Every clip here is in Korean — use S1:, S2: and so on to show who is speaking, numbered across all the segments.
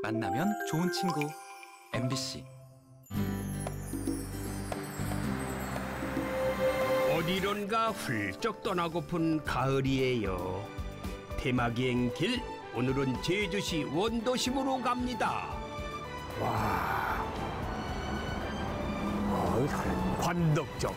S1: 만나면 좋은 친구 MBC.
S2: 어디론가 훌쩍 떠나고픈 가을이에요. 대마기행 길, 오늘은 제주시 원도심으로 갑니다.
S3: 와, 관덕정.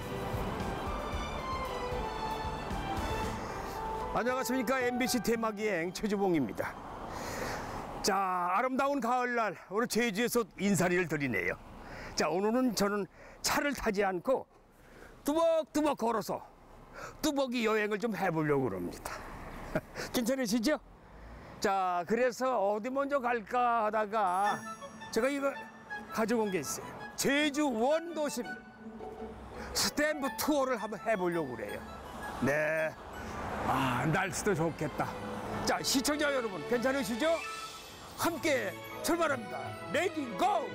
S3: 안녕하십니까. MBC 대마기행 최주봉입니다. 자, 아름다운 가을날 오늘 제주에서 인사리를 드리네요. 자, 오늘은 저는 차를 타지 않고 뚜벅뚜벅 걸어서 뚜벅이 여행을 좀 해보려고 합니다. 괜찮으시죠? 자, 그래서 어디 먼저 갈까 하다가 제가 이거 가져온 게 있어요. 제주 원도심 스탬프 투어를 한번 해보려고 그래요. 네. 아, 날씨도 좋겠다. 자, 시청자 여러분 괜찮으시죠? 함께 출발합니다. 레디 고!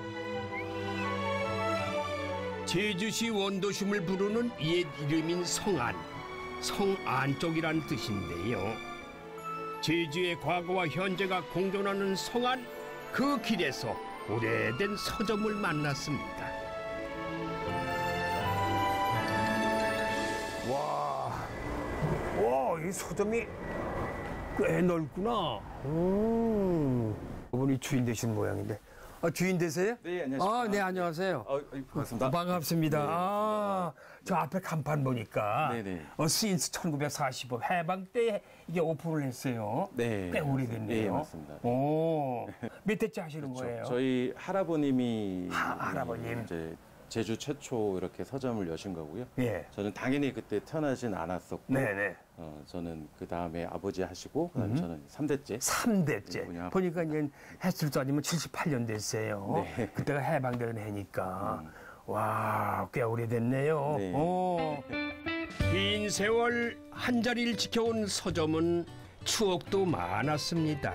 S2: 제주시 원도심을 부르는 옛 이름인 성안, 성안 쪽이란 뜻인데요. 제주의 과거와 현재가 공존하는 성안, 그 길에서 오래된 서점을 만났습니다.
S3: 와, 이 서점이 꽤 넓구나. 이분이 주인 되시는 모양인데. 아, 주인 되세요?
S4: 네, 안녕하십니까.
S3: 아, 네, 안녕하세요.
S4: 반갑습니다.
S3: 반갑습니다.
S4: 네,
S3: 아, 저 앞에 간판 보니까
S4: 네네.
S3: 시인스 1945 해방 때 이게 오픈을 했어요.
S4: 네.
S3: 꽤 오래됐네요.
S4: 네, 맞습니다.
S3: 오, 몇 대째 하시는
S4: 그렇죠.
S3: 거예요?
S4: 저희 할아버님이
S3: 할아버님.
S4: 이제 제주 최초 이렇게 서점을 여신 거고요.
S3: 예.
S4: 저는 당연히 그때 태어나진 않았었고,
S3: 네네.
S4: 저는 그 다음에 아버지 하시고, 그다음에 저는 3대째.
S3: 3대째.
S4: 뭐냐.
S3: 보니까 이제 햇술도 아니면 78년 됐어요.
S4: 네.
S3: 그때가 해방되는 해니까. 와, 꽤 오래됐네요.
S4: 네.
S3: 오.
S2: 긴 세월 한자리를 지켜온 서점은 추억도 많았습니다.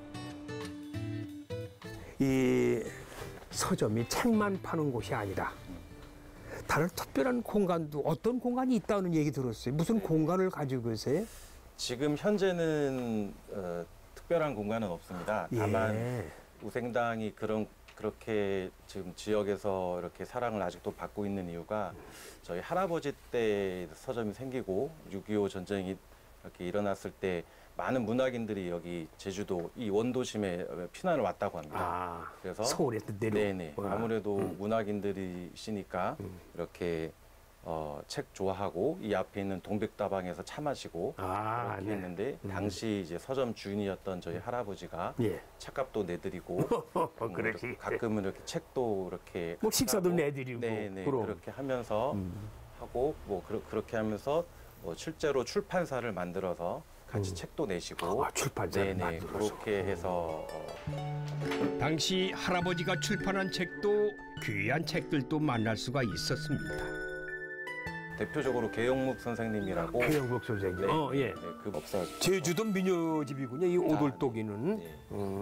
S3: 이 서점이 책만 파는 곳이 아니라 다른 특별한 공간도 어떤 공간이 있다는 얘기 들었어요. 무슨 공간을 가지고 계세요?
S4: 지금 현재는 특별한 공간은 없습니다. 다만
S3: 예.
S4: 우생당이 그렇게 지금 지역에서 이렇게 사랑을 아직도 받고 있는 이유가 저희 할아버지 때 서점이 생기고 6.25 전쟁이 이렇게 일어났을 때 많은 문학인들이 여기 제주도 이 원도심에 피난을 왔다고 합니다.
S3: 아,
S4: 그래서
S3: 서울에 내려.
S4: 네네. 아무래도 문학인들이시니까 이렇게 책 좋아하고 이 앞에 있는 동백다방에서 차 마시고
S3: 아,
S4: 그렇게
S3: 네.
S4: 했는데 당시 이제 서점 주인이었던 저희 할아버지가
S3: 예.
S4: 책값도 내드리고
S3: 그러지.
S4: 가끔은 이렇게 책도 이렇게
S3: 뭐 식사도
S4: 하고,
S3: 내드리고.
S4: 네네.
S3: 그럼.
S4: 그렇게 하면서 하고 뭐 그렇게 하면서 뭐 실제로 출판사를 만들어서 같이 책도 내시고
S3: 아, 출판사를
S4: 네네.
S3: 만들어서.
S4: 그렇게 해서
S2: 당시 할아버지가 출판한 책도 귀한 책들도 만날 수가 있었습니다.
S4: 대표적으로 계영묵 선생님이라고
S3: 최영국 선생님.
S4: 네,
S3: 예.
S4: 네, 그 목사
S3: 제주도 미녀집이군요. 이 오돌독이는.
S4: 네.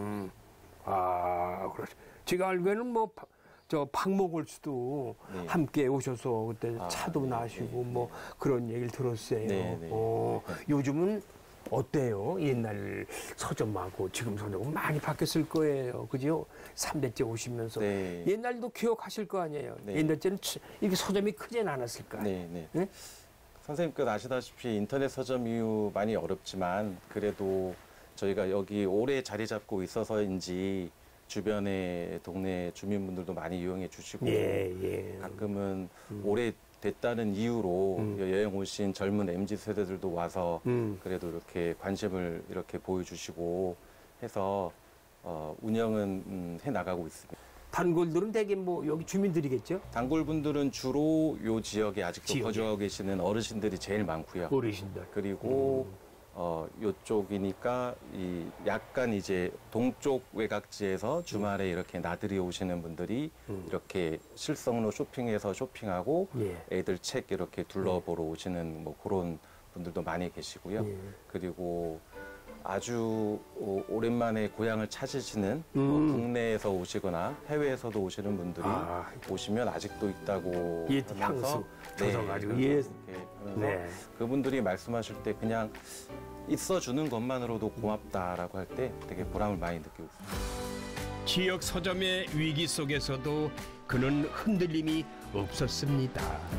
S3: 아, 그렇죠. 제가 알기에는 뭐 저 박목월수도
S4: 네.
S3: 함께 오셔서 그때
S4: 아,
S3: 차도
S4: 네,
S3: 나시고
S4: 네,
S3: 뭐 그런 얘기를 들었어요.
S4: 네, 네.
S3: 요즘은 어때요? 옛날 서점하고 지금 서점은 많이 바뀌었을 거예요. 그죠? 3대째 오시면서.
S4: 네.
S3: 옛날도 기억하실 거 아니에요.
S4: 네.
S3: 옛날 때는 이렇게 서점이 크진 않았을 거예요.
S4: 네, 네.
S3: 네?
S4: 선생님께서 아시다시피 인터넷 서점 이후 많이 어렵지만 그래도 저희가 여기 오래 자리 잡고 있어서인지 주변의 동네 주민분들도 많이 이용해 주시고
S3: 예.
S4: 가끔은 오래 됐다는 이유로 여행 오신 젊은 MZ 세대들도 와서 그래도 이렇게 관심을 이렇게 보여주시고 해서 운영은 해 나가고 있습니다.
S3: 단골들은 대개 뭐 여기 주민들이겠죠?
S4: 단골분들은 주로 요 지역에 아직도
S3: 지역에.
S4: 거주하고 계시는 어르신들이 제일 많고요.
S3: 어르신들.
S4: 그리고 요쪽이니까 이 약간 이제 동쪽 외곽지에서 주말에 이렇게 나들이 오시는 분들이 이렇게 실성로 쇼핑해서 쇼핑하고
S3: 예.
S4: 애들 책 이렇게 둘러보러 오시는 뭐 그런 분들도 많이 계시고요.
S3: 예.
S4: 그리고 아주 오랜만에 고향을 찾으시는 뭐 국내에서 오시거나 해외에서도 오시는 분들이
S3: 아.
S4: 오시면 아직도 있다고
S3: 옛
S4: 하면서
S3: 향수 젖어가지고
S4: 네,
S3: 옛.
S4: 이렇게 하면서
S3: 네.
S4: 그분들이 말씀하실 때 그냥 있어주는 것만으로도 고맙다라고 할 때 되게 보람을 많이 느끼고 있습니다.
S2: 지역 서점의 위기 속에서도 그는 흔들림이 없었습니다.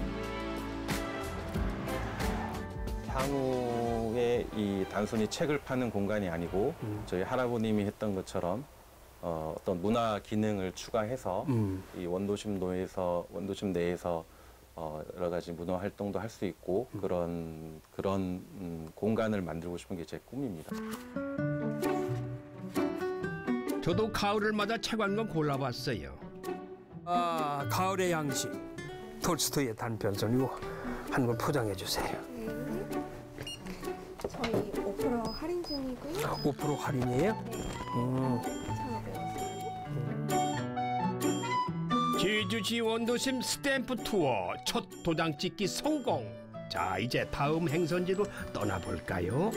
S4: 향후에 이 단순히 책을 파는 공간이 아니고 저희 할아버님이 했던 것처럼 어떤 문화 기능을 추가해서 이 원도심 내에서 여러 가지 문화 활동도 할 수 있고 그런 공간을 만들고 싶은 게 제 꿈입니다.
S2: 저도 가을을 맞아 책 한 권 골라봤어요.
S3: 아, 가을의 양식. 톨스토이의 단편선 이거 한 권 포장해 주세요.
S5: 저희 5% 할인 중이고요.
S3: 5% 할인이에요?
S2: 제주시 원도심 스탬프 투어 첫 도장 찍기 성공. 자, 이제 다음 행선지로 떠나볼까요?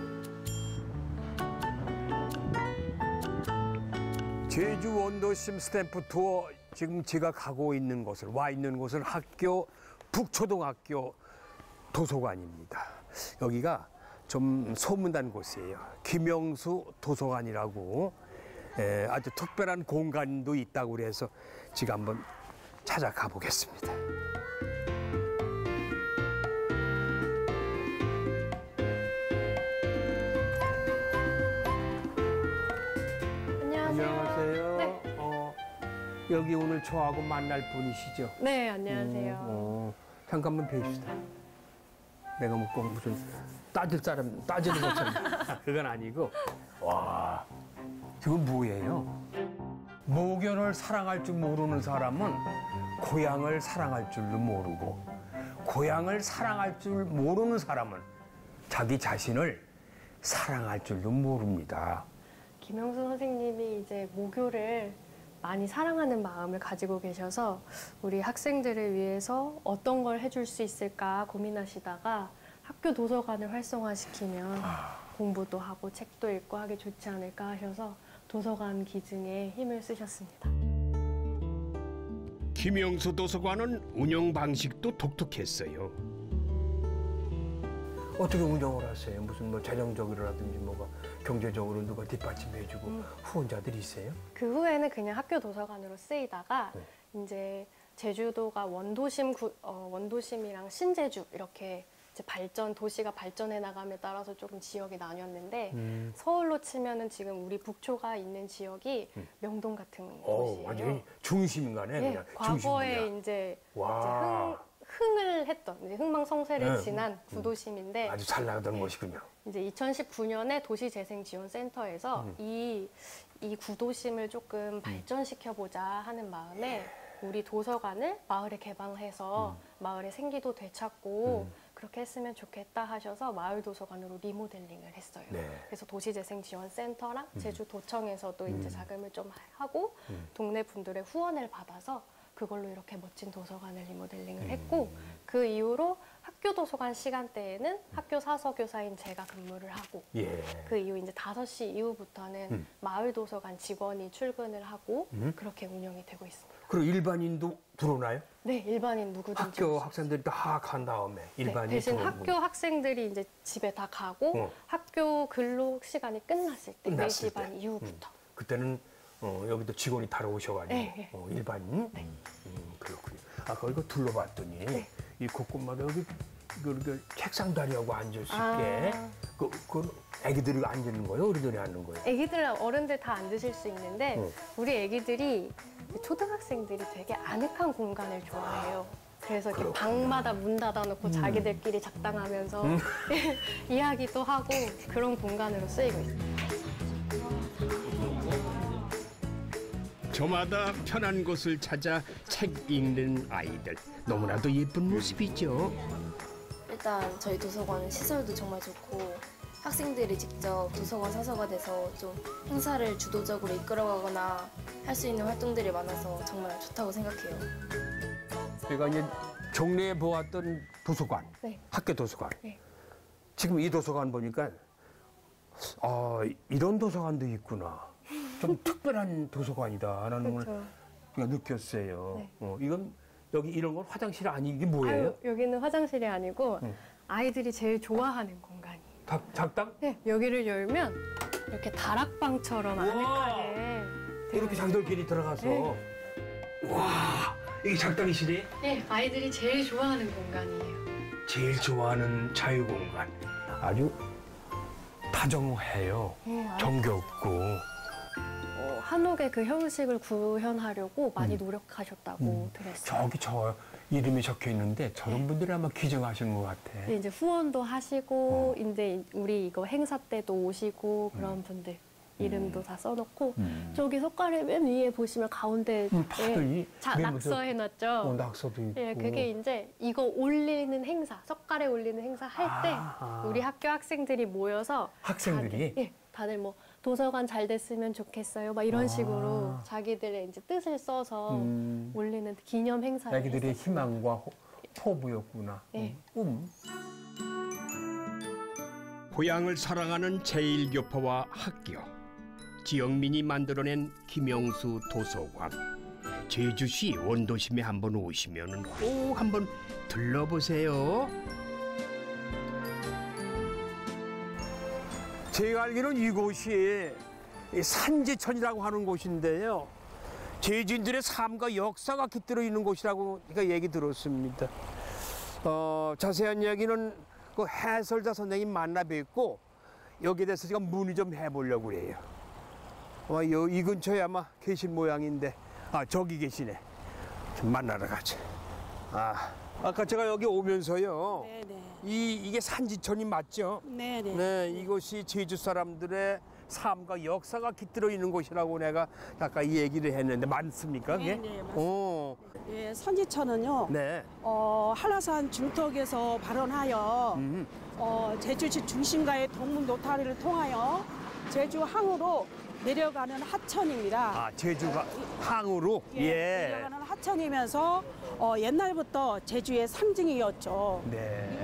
S3: 제주 원도심 스탬프 투어 지금 제가 가고 있는 곳은 학교 북초등학교 도서관입니다. 여기가 좀 소문난 곳이에요. 김영수 도서관이라고 아주 특별한 공간도 있다고 그래서 지금 한번 찾아가 보겠습니다. 안녕하세요.
S5: 네.
S3: 여기 오늘 저하고 만날 분이시죠?
S5: 네, 안녕하세요.
S3: 잠깐만 뵙시다. 내가 뭐 꼭 무슨 따지는 것처럼 그건 아니고 와 지금 뭐예요? 모견을 사랑할 줄 모르는 사람은 고향을 사랑할 줄도 모르고 고향을 사랑할 줄 모르는 사람은 자기 자신을 사랑할 줄도 모릅니다.
S5: 김영수 선생님이 이제 모교를 많이 사랑하는 마음을 가지고 계셔서 우리 학생들을 위해서 어떤 걸 해줄 수 있을까 고민하시다가 학교 도서관을 활성화시키면 공부도 하고 책도 읽고 하기 좋지 않을까 하셔서 도서관 기증에 힘을 쓰셨습니다.
S2: 김영수 도서관은 운영 방식도 독특했어요.
S3: 어떻게 운영을 하세요? 무슨 뭐 재정적으로라든지 뭐가 경제적으로 누가 뒷받침해주고 후원자들이 있어요?
S5: 그 후에는 그냥 학교 도서관으로 쓰이다가 이제 제주도가 원도심이랑 신제주 이렇게 이제 도시가 발전해 나감에 따라서 조금 지역이 나뉘었는데 서울로 치면은 지금 우리 북초가 있는 지역이 명동 같은 곳이에요.
S3: 완전히 중심가네.
S5: 네,
S3: 그냥
S5: 과거에
S3: 중심부야.
S5: 이제
S3: 와.
S5: 흥을 했던 이제 흥망성쇠를 지난 구도심인데
S3: 아주 잘 나가던 곳이군요.
S5: 이제 2019년에 도시재생지원센터에서 이 구도심을 조금 발전시켜보자 하는 마음에 우리 도서관을 마을에 개방해서 마을의 생기도 되찾고 그렇게 했으면 좋겠다 하셔서 마을 도서관으로 리모델링을 했어요.
S3: 네.
S5: 그래서 도시재생지원센터랑 제주도청에서도 이제 자금을 좀 하고 동네 분들의 후원을 받아서 그걸로 이렇게 멋진 도서관을 리모델링을 했고 그 이후로 학교 도서관 시간대에는 학교 사서교사인 제가 근무를 하고
S3: 예.
S5: 그 이후 이제 5시 이후부터는 마을 도서관 직원이 출근을 하고 그렇게 운영이 되고 있습니다.
S3: 그리고 일반인도 들어오나요?
S5: 네, 일반인 누구든지
S3: 학교 학생들이 다 간 다음에 일반인
S5: 대신
S3: 들어오는
S5: 학교 학생들이 이제 집에 다 가고 학교 근로 시간이 끝났을 때
S3: 끝났을
S5: 4시 반
S3: 때.
S5: 이후부터
S3: 그때는 여기도 직원이 따로 오셔가지고
S5: 네.
S3: 일반인 그렇군요. 아까 이거 둘러봤더니 이 곳곳마다 여기 그 책상 다리하고 앉을 수 있게 그 애기들이 앉는 거예요? 어른들이 앉는 거예요?
S5: 애기들, 어른들 다 앉으실 수 있는데 우리 애기들이 초등학생들이 되게 아늑한 공간을 좋아해요. 그래서 이렇게 방마다 문 닫아놓고 자기들끼리 작당하면서 이야기도 하고 그런 공간으로 쓰이고 있어요.
S2: 저마다 편한 곳을 찾아 책 읽는 아이들. 너무나도 예쁜 모습이죠.
S6: 일단 저희 도서관 시설도 정말 좋고 학생들이 직접 도서관 사서가 돼서 좀 행사를 주도적으로 이끌어가거나 할 수 있는 활동들이 많아서 정말 좋다고 생각해요.
S3: 제가 이제 정리해 보았던 도서관,
S5: 네.
S3: 학교 도서관.
S5: 네.
S3: 지금 이 도서관 보니까 이런 도서관도 있구나. 좀 특별한 도서관이다라는 걸
S5: 그렇죠.
S3: 제가 느꼈어요.
S5: 네.
S3: 이건 여기 이런 건 화장실 아니 이게 뭐예요?
S5: 아유, 여기는 화장실이 아니고 아이들이 제일 좋아하는 공간이에요.
S3: 작당?
S5: 네, 여기를 열면 이렇게 다락방처럼 아늑하게
S3: 이렇게 장돌길이 들어가서 와 이게 작당이시네.
S5: 네, 아이들이 제일 좋아하는 공간이에요.
S3: 제일 좋아하는 자유공간. 아주 다정해요. 정겹고.
S5: 한옥의 그 형식을 구현하려고 많이 노력하셨다고 들었어요.
S3: 저기 저 이름이 적혀 있는데 저런 분들이 아마 기증하시는 것 같아.
S5: 네, 이제 후원도 하시고 이제 우리 이거 행사 때도 오시고 그런 분들 이름도 다 써놓고 저기 석가래 맨 위에 보시면 가운데
S3: 다들
S5: 낙서 해놨죠.
S3: 낙서도 있고.
S5: 예, 그게 이제 이거 올리는 행사, 석가래 올리는 행사 할 때 우리 학교 학생들이 모여서
S3: 학생들이?
S5: 다들 뭐 도서관 잘 됐으면 좋겠어요. 막 이런 식으로 자기들의 이제 뜻을 써서 올리는 기념 행사를
S3: 아기들의
S5: 했었어요.
S3: 희망과 포부였구나.
S5: 네.
S2: 고향을 사랑하는 제1교포와 학교, 지영민이 만들어낸 김영수 도서관. 제주시 원도심에 한번 오시면 꼭 한번 들러보세요.
S3: 제가 알기로는 이곳이 산지천이라고 하는 곳인데요. 제주인들의 삶과 역사가 깃들어 있는 곳이라고 제가 얘기 들었습니다. 자세한 이야기는 그 해설자 선생님 만나 뵙고 여기에 대해서 제가 문의 좀 해보려고 해요. 이 근처에 아마 계신 모양인데, 저기 계시네. 좀 만나러 가자. 아까 제가 여기 오면서요.
S7: 네네.
S3: 이게 산지천이 맞죠?
S7: 네네.
S3: 네, 이곳이 제주 사람들의 삶과 역사가 깃들어 있는 곳이라고 내가 아까 이 얘기를 했는데 맞습니까? 그게?
S7: 네, 맞습니다. 예, 선지천은요.
S3: 네.
S7: 한라산 중턱에서 발원하여 제주시 중심가의 동문 노타리를 통하여 제주 항으로 내려가는 하천입니다.
S3: 제주가 항으로? 예.
S7: 내려가는 하천이면서 옛날부터 제주의 상징이었죠.
S3: 네.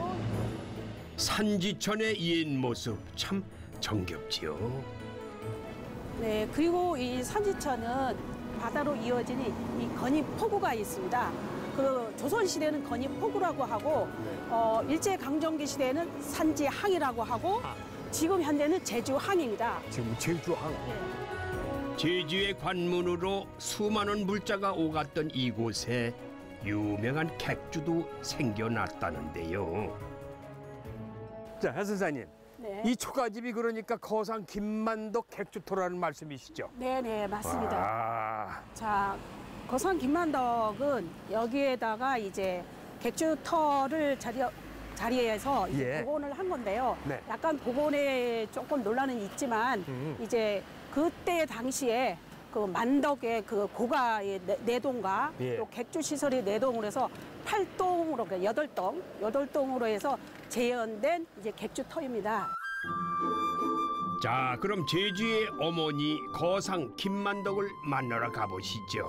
S2: 산지천의 옛 모습 참 정겹지요.
S7: 네, 그리고 이 산지천은 바다로 이어진 이 건입포구가 있습니다. 그 조선시대는 건입포구라고 하고 일제강점기 시대에는 산지항이라고 하고 지금 현재는 제주항입니다.
S3: 지금 제주항.
S2: 제주의 관문으로 수많은 물자가 오갔던 이곳에 유명한 객주도 생겨났다는데요.
S3: 자, 해 선생님.
S7: 네.
S3: 이 초가집이 그러니까 거상 김만덕 객주토라는 말씀이시죠?
S7: 네, 맞습니다.
S3: 아,
S7: 자, 거상 김만덕은 여기에다가 이제 객주터를 자리에서 이제
S3: 예.
S7: 복원을 한 건데요.
S3: 네.
S7: 약간 복원에 조금 논란은 있지만 이제 그때 당시에 그 만덕의 그 고가의 내동과
S3: 예.
S7: 또 객주 시설이 내동으로 해서 8동으로 그러니까 8동으로 해서 재현된 이제 객주터입니다.
S2: 자, 그럼 제주의 어머니 거상 김만덕을 만나러 가보시죠.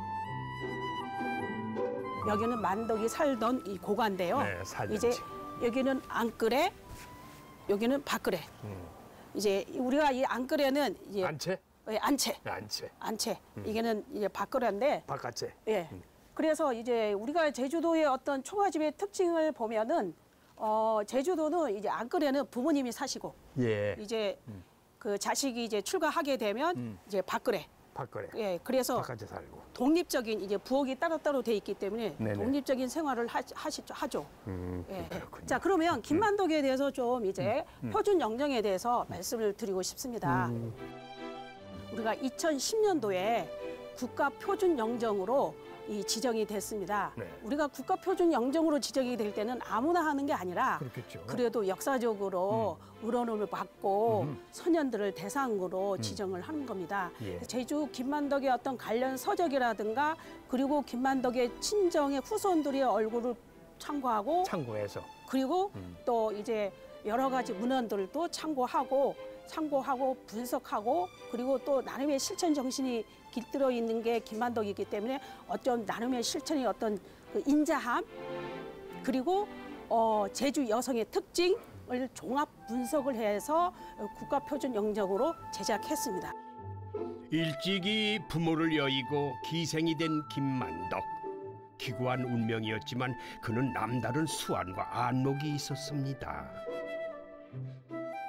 S7: 여기는 만덕이 살던 이 고가인데요.
S3: 네, 살던지.
S7: 이제 여기는 안뜰에, 여기는 밖뜰에. 이제 우리가 이 안뜰에는 이제
S3: 안채?
S7: 예, 안채.
S3: 안채.
S7: 이게는 이제 밖뜰인데,
S3: 바깥채.
S7: 예. 그래서 이제 우리가 제주도의 어떤 초가집의 특징을 보면은 제주도는 이제 안뜰에는 부모님이 사시고
S3: 예.
S7: 이제 그 자식이 이제 출가하게 되면 이제 밖뜰에.
S3: 밖뜰에.
S7: 예, 그래서
S3: 바깥에 살고.
S7: 독립적인 이제 부엌이 따로따로 돼 있기 때문에
S3: 네네.
S7: 독립적인 생활을 하죠. 예.
S3: 그렇군요.
S7: 자, 그러면 김만덕에 대해서 좀 이제 표준 영정에 대해서 말씀을 드리고 싶습니다. 우리가 2010년도에 국가 표준 영정으로 이 지정이 됐습니다.
S3: 네.
S7: 우리가 국가 표준 영정으로 지정이 될 때는 아무나 하는 게 아니라
S3: 그렇겠죠.
S7: 그래도 역사적으로 의논을 받고 선현들을 대상으로 지정을 하는 겁니다.
S3: 예.
S7: 제주 김만덕의 어떤 관련 서적이라든가 그리고 김만덕의 친정의 후손들의 얼굴을
S3: 참고해서.
S7: 그리고 또 이제 여러 가지 문헌들도 참고하고 분석하고 그리고 또 나름의 실천 정신이 깃들어 있는 게 김만덕이기 때문에 어떤 나름의 실천의 어떤 그 인자함 그리고 제주 여성의 특징을 종합 분석을 해서 국가표준 영정으로 제작했습니다.
S2: 일찍이 부모를 여의고 기생이 된 김만덕. 기구한 운명이었지만 그는 남다른 수완과 안목이 있었습니다.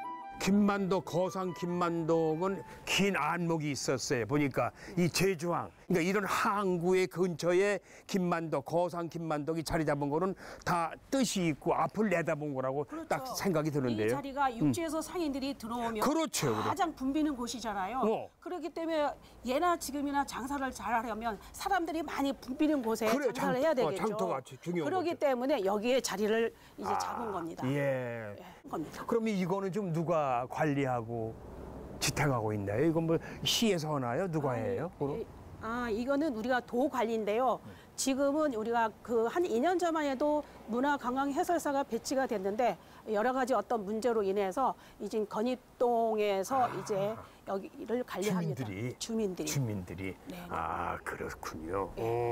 S3: 김만덕, 거상 김만덕은 긴 안목이 있었어요. 보니까 이 제주항, 그러니까 이런 항구의 근처에 김만덕, 거상 김만덕이 자리 잡은 거는 다 뜻이 있고 앞을 내다본 거라고 딱 생각이
S7: 이
S3: 드는데요.
S7: 자리가 육지에서 상인들이 들어오면
S3: 그렇죠.
S7: 가장 붐비는 곳이잖아요. 그렇기 때문에 예나 지금이나 장사를 잘하려면 사람들이 많이 붐비는 곳에
S3: 그래요.
S7: 장사를 해야 되겠죠.
S3: 장터가 중요한
S7: 그렇기
S3: 거죠.
S7: 때문에 여기에 자리를 이제 잡은 겁니다.
S3: 예.
S7: 겁니다.
S3: 그러면 이거는 좀 누가 관리하고 지탱하고 있나요? 이건 뭐 시에서 하나요? 누가 해요?
S7: 이거는 우리가 도 관리인데요. 지금은 우리가 그 한 2년 전만 해도 문화관광 해설사가 배치가 됐는데 여러 가지 어떤 문제로 인해서 이제 건입동에서 이제 여기를 관리합니다.
S3: 주민들이.
S7: 네.
S3: 아, 그렇군요.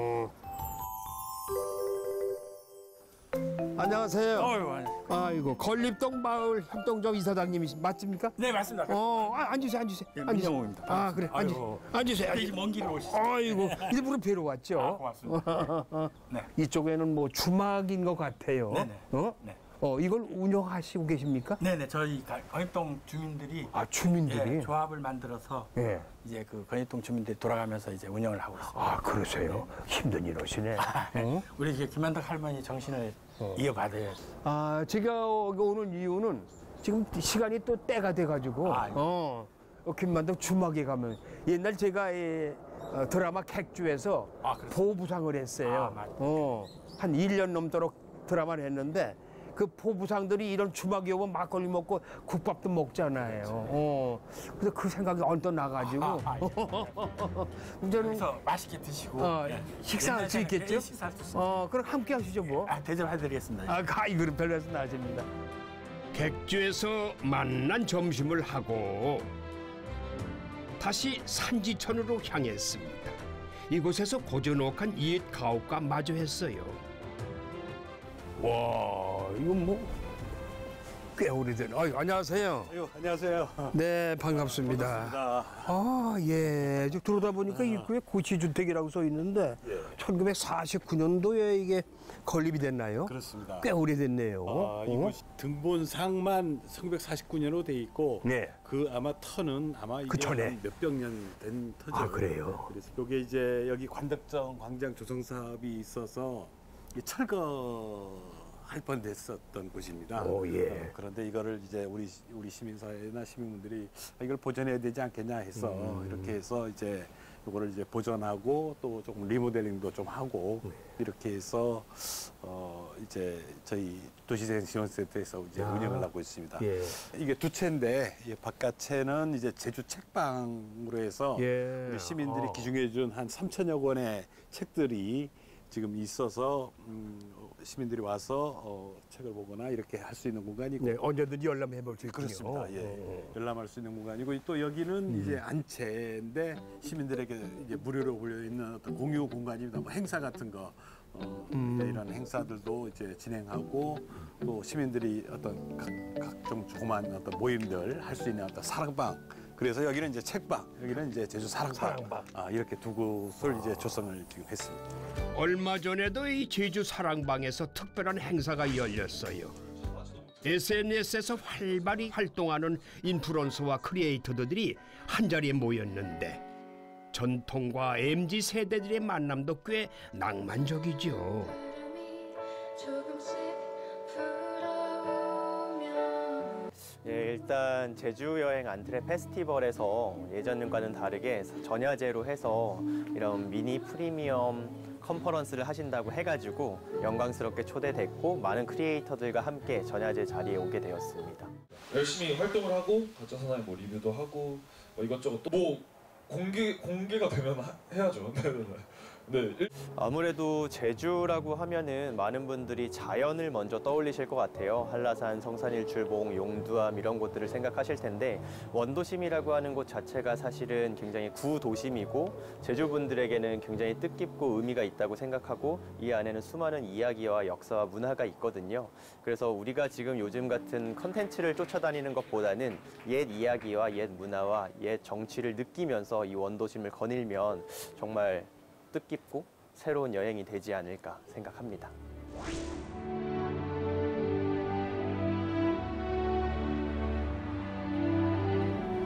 S3: 안녕하세요. 아이고, 건립동 마을 협동조합 이사장님이 맞습니까?
S8: 네, 맞습니다.
S3: 앉으세요.
S8: 예, 민영호입니다.
S3: 아, 그래. 앉으세요.
S8: 되게 먼 길을 오시죠.
S3: 아이고, 일부러 뵈러 왔죠.
S8: 고맙습니다. 네.
S3: 이쪽에는 뭐 주막인 것 같아요.
S8: 네네.
S3: 네. 이걸 운영하시고 계십니까?
S8: 네네, 저희 건입동 주민들이
S3: 주민들이?
S8: 예, 조합을 만들어서
S3: 예.
S8: 이제 그 건입동 주민들이 돌아가면서 이제 운영을 하고 있습니다.
S3: 아, 그러세요? 힘든 일 하시네.
S8: 우리 이제 김만덕 할머니 정신을 이어받아야
S3: 제가 오는 이유는 지금 시간이 또 때가 돼가지고, 김만덕 주막에 가면 옛날 제가 드라마 객주에서 보부상을 했어요.
S8: 맞아요.
S3: 한 1년 넘도록 드라마를 했는데 그 보부상들이 이런 주막에 오면 막걸리 먹고 국밥도 먹잖아요. 그래서 그 생각이 언뜻 나가지고 이제는
S8: 그래서 맛있게 드시고
S3: 식사할 수 있겠죠?
S8: 식사할 수 있습니다.
S3: 그럼 함께 하시죠 뭐.
S8: 대접해드리겠습니다.
S3: 이거는 별 말씀 하십니다.
S2: 객주에서 만난 점심을 하고 다시 산지천으로 향했습니다. 이곳에서 고즈넉한 옛 가옥과 마주했어요.
S3: 와, 이건 뭐 꽤 오래된. 안녕하세요.
S9: 안녕하세요.
S3: 네, 반갑습니다. 예. 저 들어오다 보니까 입구에 고시주택이라고 써 있는데 1949년도에 이게 건립이 됐나요?
S9: 그렇습니다.
S3: 꽤 오래됐네요.
S9: 이곳 등본상만 1949년으로 돼 있고
S3: 네.
S9: 그 아마 터는 아마 이게
S3: 그 전에?
S9: 한 몇백 년 된 터죠.
S3: 그래요?
S9: 그래서 이게 이제 여기 관덕정 광장 조성 사업이 있어서 철거할 뻔됐었던 곳입니다.
S3: 예.
S9: 그런데 이거를 이제 우리 시민사회나 시민분들이 이걸 보존해야 되지 않겠냐 해서 이렇게 해서 이제 이거를 이제 보존하고 또 조금 리모델링도 좀 하고 이렇게 해서 이제 저희 도시재생지원센터에서 이제 운영을 하고 있습니다.
S3: 예.
S9: 이게 두 채인데 이 바깥채는 이제 제주 책방으로 해서 우리 시민들이 기증해준 한 3천여 권의 책들이 지금 있어서 시민들이 와서 책을 보거나 이렇게 할 수 있는 공간이고
S3: 네, 언제든지 열람해 볼 수 있군요.
S9: 그렇습니다. 예. 열람할 수 있는 공간이고 또 여기는 이제 안채인데 시민들에게 이제 무료로 올려 있는 어떤 공유 공간입니다. 뭐 행사 같은 거 이런 행사들도 이제 진행하고 또 시민들이 어떤 각종 조그만 어떤 모임들 할 수 있는 어떤 사랑방. 그래서 여기는 이제 책방, 여기는 이제 제주 사랑방. 이렇게 두 곳을 이제 조성을 지금 했습니다.
S2: 얼마 전에도 이 제주 사랑방에서 특별한 행사가 열렸어요. SNS에서 활발히 활동하는 인플루언서와 크리에이터들이 한자리에 모였는데 전통과 MZ 세대들의 만남도 꽤 낭만적이죠.
S10: 예, 일단 제주 여행 안트레 페스티벌에서 예전과는 다르게 전야제로 해서 이런 미니 프리미엄 컨퍼런스를 하신다고 해가지고 영광스럽게 초대됐고 많은 크리에이터들과 함께 전야제 자리에 오게 되었습니다.
S11: 열심히 활동을 하고 가짜사나이 뭐 리뷰도 하고 이것저것 또 뭐 공개가 되면 해야죠. 네.
S10: 아무래도 제주라고 하면은 많은 분들이 자연을 먼저 떠올리실 것 같아요. 한라산, 성산일출봉, 용두암 이런 곳들을 생각하실 텐데 원도심이라고 하는 곳 자체가 사실은 굉장히 구도심이고 제주분들에게는 굉장히 뜻깊고 의미가 있다고 생각하고 이 안에는 수많은 이야기와 역사와 문화가 있거든요. 그래서 우리가 지금 요즘 같은 컨텐츠를 쫓아다니는 것보다는 옛 이야기와 옛 문화와 옛 정치를 느끼면서 이 원도심을 거닐면 정말 뜻깊고 새로운 여행이 되지 않을까 생각합니다.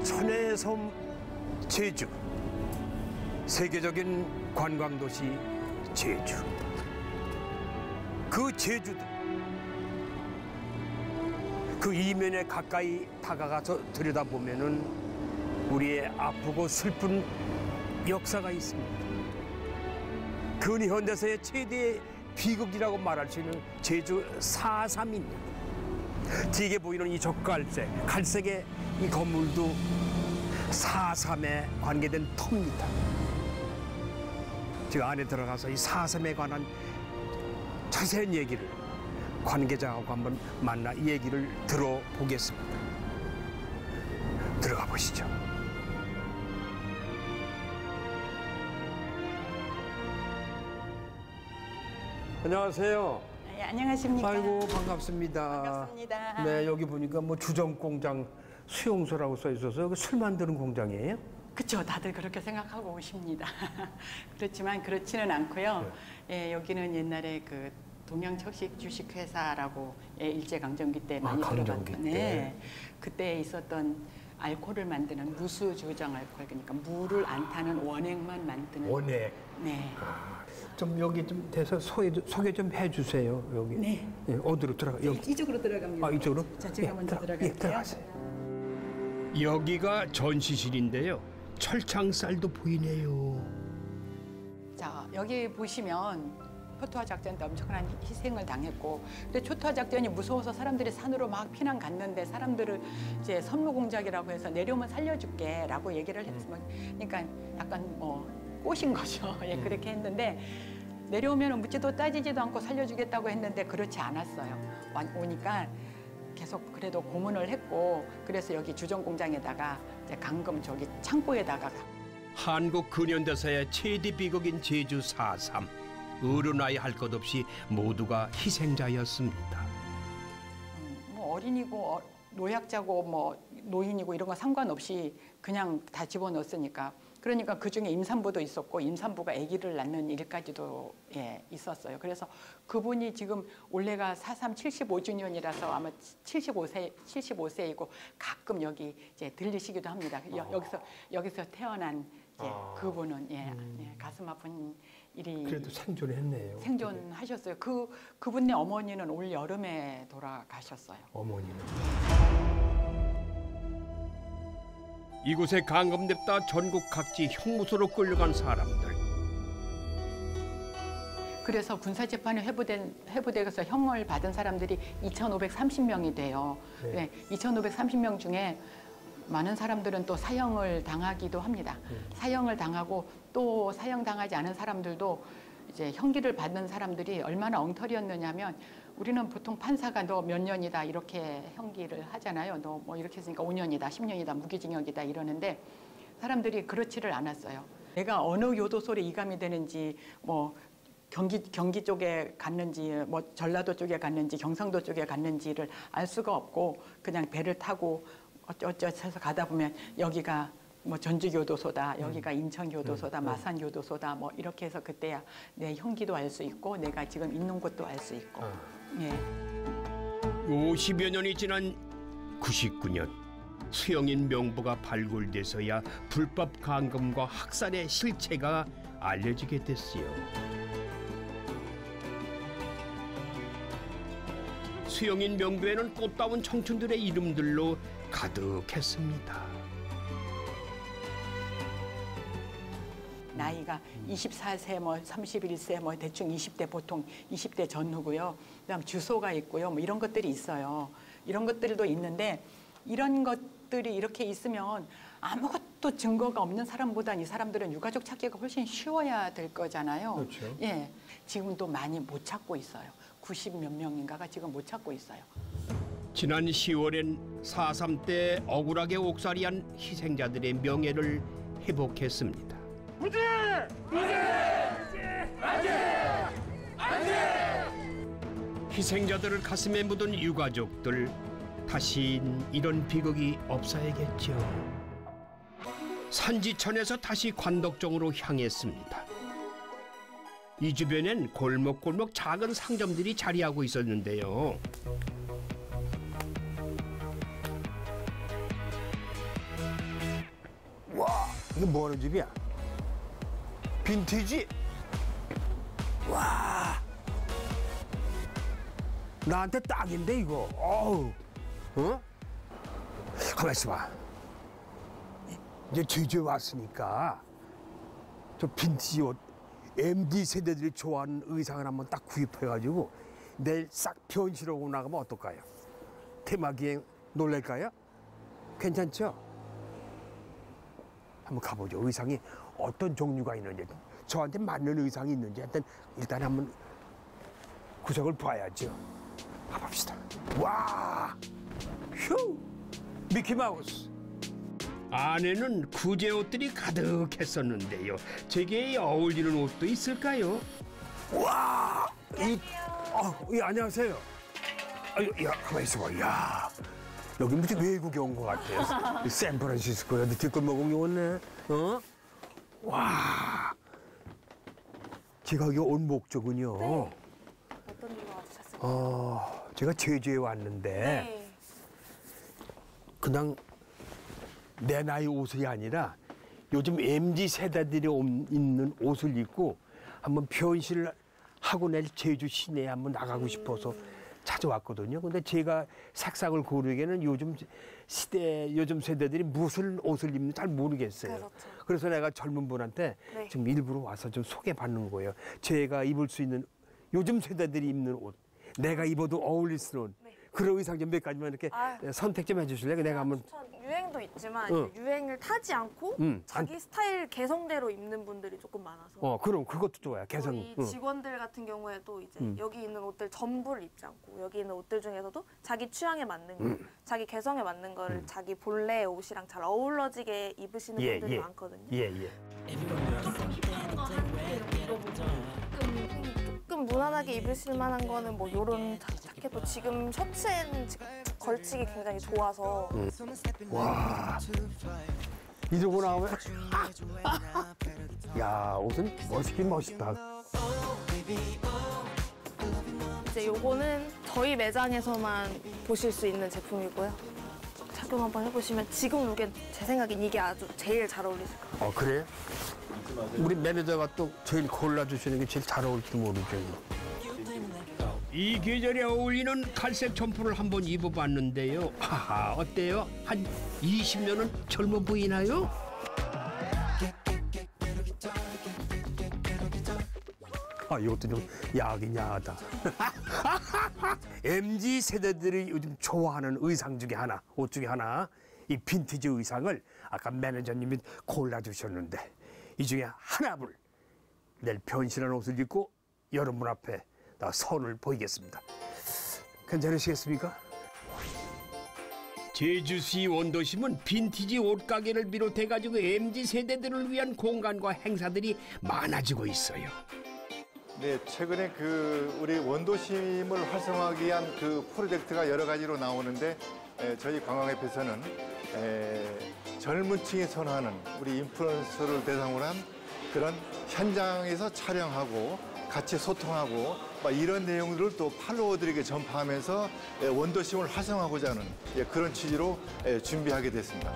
S3: 천혜의 섬 제주, 세계적인 관광도시 제주. 그 제주도 그 이면에 가까이 다가가서 들여다보면은 우리의 아프고 슬픈 역사가 있습니다. 근현대사의 최대의 비극이라고 말할 수 있는 제주 4.3입니다. 뒤에 보이는 이 젓갈색, 갈색의 이 건물도 4.3에 관계된 터입니다. 제가 안에 들어가서 이 4.3에 관한 자세한 얘기를 관계자하고 한번 만나 이 얘기를 들어보겠습니다. 들어가 보시죠. 안녕하세요.
S12: 네, 안녕하십니까.
S3: 아이고 반갑습니다.
S12: 반갑습니다.
S3: 네, 여기 보니까 뭐 주정공장 수용소라고 써 있어서 여기 술 만드는 공장이에요?
S12: 그렇죠. 다들 그렇게 생각하고 오십니다. 그렇지만 그렇지는 않고요. 예, 여기는 옛날에 그 동양척식 주식회사라고 일제강점기 때 많이 들어봤던 그때 있었던 알코올을 만드는 무수 조정 알코올, 그러니까 물을 안 타는 원액만 만드는
S3: 원액.
S12: 네.
S3: 좀 여기 좀 대서 소개 좀 해주세요. 여기.
S12: 네.
S3: 예, 어디로 들어가? 여기.
S12: 이쪽으로 들어갑니다.
S3: 아, 이쪽으로?
S12: 자, 제가 먼저 들어갈게요.
S3: 들어가세요.
S2: 여기가 전시실인데요. 철창살도 보이네요.
S12: 자, 여기 보시면 초토화 작전 때 엄청난 희생을 당했고, 근데 초토화 작전이 무서워서 사람들이 산으로 막 피난 갔는데 사람들을 이제 선무공작이라고 해서 내려오면 살려줄게라고 얘기를 했으면, 그러니까 약간 꼬신 거죠. 예, 그렇게 했는데 내려오면 묻지도 따지지도 않고 살려주겠다고 했는데 그렇지 않았어요. 오니까 계속 그래도 고문을 했고, 그래서 여기 주정공장에다가 이제 강금 저기 창고에다가
S2: 한국 근현대사의 최대 비극인 제주 4.3. 어른아이 할 것 없이 모두가 희생자였습니다.
S12: 뭐 어린이고 노약자고 뭐 노인이고 이런 거 상관없이 그냥 다 집어넣었으니까. 그러니까 그중에 임산부도 있었고 임산부가 아기를 낳는 일까지도 있었어요. 그래서 그분이 지금 올해가 4.3 75주년이라서 아마 75세이고 가끔 여기 이제 들리시기도 합니다. 여기서 태어난 그분은 가슴 아픈 일이
S3: 그래도 생존했네요.
S12: 생존하셨어요. 그분의 어머니는 올 여름에 돌아가셨어요.
S3: 어머니는.
S2: 이곳에 감금됐다 전국 각지 형무소로 끌려간 사람들.
S12: 그래서 군사재판이 회부돼서 형을 받은 사람들이 2,530명이 돼요. 네. 2,530명 중에 많은 사람들은 또 사형을 당하기도 합니다. 사형을 당하고 또 사형당하지 않은 사람들도 이제 형기를 받는 사람들이 얼마나 엉터리였느냐면, 우리는 보통 판사가 너 몇 년이다 이렇게 형기를 하잖아요. 너 뭐 이렇게 했으니까 5년이다, 10년이다, 무기징역이다 이러는데 사람들이 그렇지를 않았어요. 내가 어느 교도소에 이감이 되는지, 뭐 경기 쪽에 갔는지, 뭐 전라도 쪽에 갔는지, 경상도 쪽에 갔는지를 알 수가 없고 그냥 배를 타고 어쩌해서 가다 보면 여기가 뭐 전주교도소다, 여기가 인천교도소다, 마산교도소다, 뭐 이렇게 해서 그때야 내 형기도 알 수 있고 내가 지금 있는 곳도 알 수 있고. 예.
S2: 50여 년이 지난 99년 수영인 명부가 발굴돼서야 불법 감금과 학살의 실체가 알려지게 됐지요. 수영인 명부에는 꽃다운 청춘들의 이름들로 가득했습니다.
S12: 나이가 24세, 뭐 31세, 뭐 대충 20대, 보통 20대 전후고요. 그다음 주소가 있고요. 뭐 이런 것들이 있어요. 이런 것들도 있는데, 이런 것들이 이렇게 있으면 아무것도 증거가 없는 사람보단 이 사람들은 유가족 찾기가 훨씬 쉬워야 될 거잖아요.
S3: 그렇죠.
S12: 예, 지금도 많이 못 찾고 있어요. 90 몇 명인가가 지금 못 찾고 있어요.
S2: 지난 10월엔 4.3 때 억울하게 옥살이한 희생자들의 명예를 회복했습니다.
S13: 무죄! 무죄! 안돼! 안돼!
S2: 희생자들을 가슴에 묻은 유가족들, 다신 이런 비극이 없어야겠죠. 산지천에서 다시 관덕정으로 향했습니다. 이 주변엔 골목골목 작은 상점들이 자리하고 있었는데요.
S3: 이게 뭐 하는 집이야? 빈티지? 와. 나한테 딱인데, 이거. 어우. 어? 가만 있어봐. 이제 제주에 왔으니까 저 빈티지 옷, MZ 세대들이 좋아하는 의상을 한번 딱 구입해가지고 내일 싹 변신하고 나가면 어떨까요? 테마기행 놀랄까요? 괜찮죠? 한번 가보죠. 의상이 어떤 종류가 있는지, 저한테 맞는 의상이 있는지 일단 한번 구석을 봐야죠. 가봅시다. 와, 휴, 미키마우스.
S2: 안에는 구제 옷들이 가득했었는데요. 제게 어울리는 옷도 있을까요?
S3: 와, 예, 안녕하세요. 야, 가만히 있어봐. 야, 여기 무슨 외국에 온 것 같아요. 샌프란시스코에 뒷골목공이 왔네. 어? 와, 제가 여기 온 목적은요.
S6: 네. 어떤 일로 와주셨어요?
S3: 제가 제주에 왔는데
S6: 네.
S3: 그냥 내 나이 옷이 아니라 요즘 MZ 세대들이 입는 옷을 입고 한번 변신을 하고 내일 제주 시내에 한번 나가고 싶어서 찾아왔거든요. 근데 제가 색상을 고르기에는 요즘 세대들이 무슨 옷을 입는지 잘 모르겠어요.
S6: 그렇죠.
S3: 그래서 내가 젊은 분한테
S6: 네.
S3: 지금 일부러 와서 좀 소개받는 거예요. 제가 입을 수 있는 요즘 세대들이 입는 옷, 내가 입어도 어울릴 수 있는
S6: 네.
S3: 그런 의상 좀 몇 가지만 이렇게 선택 좀 해주실래요? 내가 한번.
S6: 유행도 있지만
S3: 어.
S6: 유행을 타지 않고 자기 스타일 개성대로 입는 분들이 조금 많아서
S3: 그럼 그것도 좋아요. 개성.
S6: 우리 직원들 같은 경우에도 이제 여기 있는 옷들 전부를 입지 않고 여기 있는 옷들 중에서도 자기 취향에 맞는 거, 자기 개성에 맞는 거를 자기 본래의 옷이랑 잘 어우러지게 입으시는 분들이 많거든요.
S3: 예.
S6: 조금 무난하게 입으실 만한 거는 뭐 요런 자켓도 지금 셔츠에는 지금 걸치기 굉장히 좋아서
S3: 와, 이러고 나오면 야, 옷은 멋있긴 멋있다.
S6: 이제 요거는 저희 매장에서만 보실 수 있는 제품이고요. 착용 한번 해보시면 지금 룩엔 제 생각엔 이게 아주 제일 잘 어울리실 것 같아요.
S3: 그래? 우리 매니저가 또 제일 골라주시는 게 제일 잘 어울릴지도 모르죠.
S2: 이 계절에 어울리는 갈색 점퍼를 한번 입어봤는데요. 하하, 어때요? 한 20년은 젊어 보이나요?
S3: 이것도 좀 야하긴 야하다. MZ 세대들이 요즘 좋아하는 의상 중에 하나, 옷 중에 하나, 이 빈티지 의상을 아까 매니저님이 골라주셨는데 이 중에 하나를 내일 변신한 옷을 입고 여러분 앞에 나 선을 보이겠습니다. 괜찮으시겠습니까?
S2: 제주시 원도심은 빈티지 옷가게를 비롯해가지고 MZ 세대들을 위한 공간과 행사들이 많아지고 있어요.
S13: 네, 최근에 우리 원도심을 활성화하기 위한 프로젝트가 여러 가지로 나오는데 저희 관광협회에서는 젊은 층이 선호하는 우리 인플루언서를 대상으로 한 그런 현장에서 촬영하고 같이 소통하고 이런 내용들을 또 팔로워들에게 전파하면서 원도심을 활성화하고자 하는 그런 취지로 준비하게 됐습니다.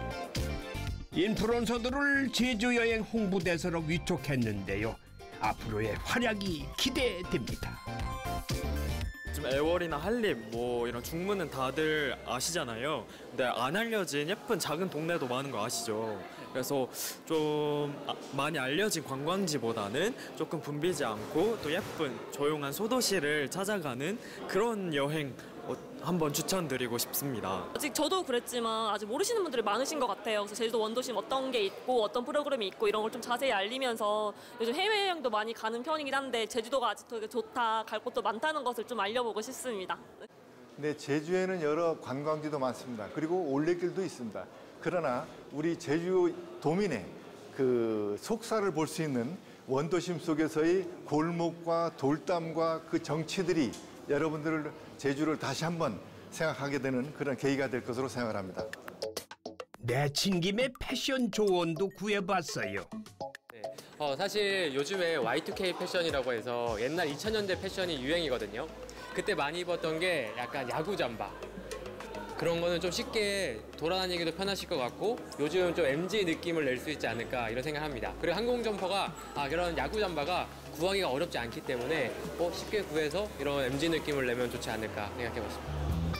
S2: 인플루언서들을 제주 여행 홍보대사로 위촉했는데요. 앞으로의 활약이 기대됩니다.
S14: 지금 애월이나 한립 뭐 이런 중문은 다들 아시잖아요. 근데 안 알려진 예쁜 작은 동네도 많은 거 아시죠? 그래서 좀 많이 알려진 관광지보다는 조금 붐비지 않고 또 예쁜 조용한 소도시를 찾아가는 그런 여행 한번 추천드리고 싶습니다.
S15: 아직 저도 그랬지만 아직 모르시는 분들이 많으신 것 같아요. 그래서 제주도 원도심 어떤 게 있고 어떤 프로그램이 있고 이런 걸 좀 자세히 알리면서 요즘 해외여행도 많이 가는 편이긴 한데 제주도가 아직도 되게 좋다, 갈 곳도 많다는 것을 좀 알려보고 싶습니다.
S13: 네, 제주에는 여러 관광지도 많습니다. 그리고 올레길도 있습니다. 그러나 우리 제주 도민의 속살을 볼 수 있는 원도심 속에서의 골목과 돌담과 그 정치들이 여러분들을 제주를 다시 한번 생각하게 되는 그런 계기가 될 것으로 생각을 합니다.
S2: 내친 김에 패션 조언도 구해봤어요.
S16: 네, 사실 요즘에 Y2K 패션이라고 해서 옛날 2000년대 패션이 유행이거든요. 그때 많이 입었던 게 약간 야구 잠바. 그런 거는 좀 쉽게 돌아다니기도 편하실 것 같고 요즘 좀 MG 느낌을 낼 수 있지 않을까 이런 생각합니다. 그리고 항공 점퍼가 그런 야구 잠바가 구하기가 어렵지 않기 때문에 쉽게 구해서 이런 MG 느낌을 내면 좋지 않을까 생각해봤습니다.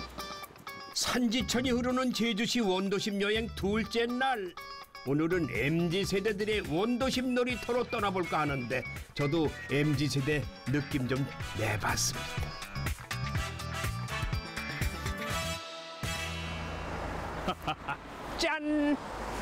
S2: 산지천이 흐르는 제주시 원도심 여행 둘째 날. 오늘은 MZ세대들의 원도심 놀이터로 떠나볼까 하는데 저도 MZ세대 느낌 좀 내봤습니다. 짠!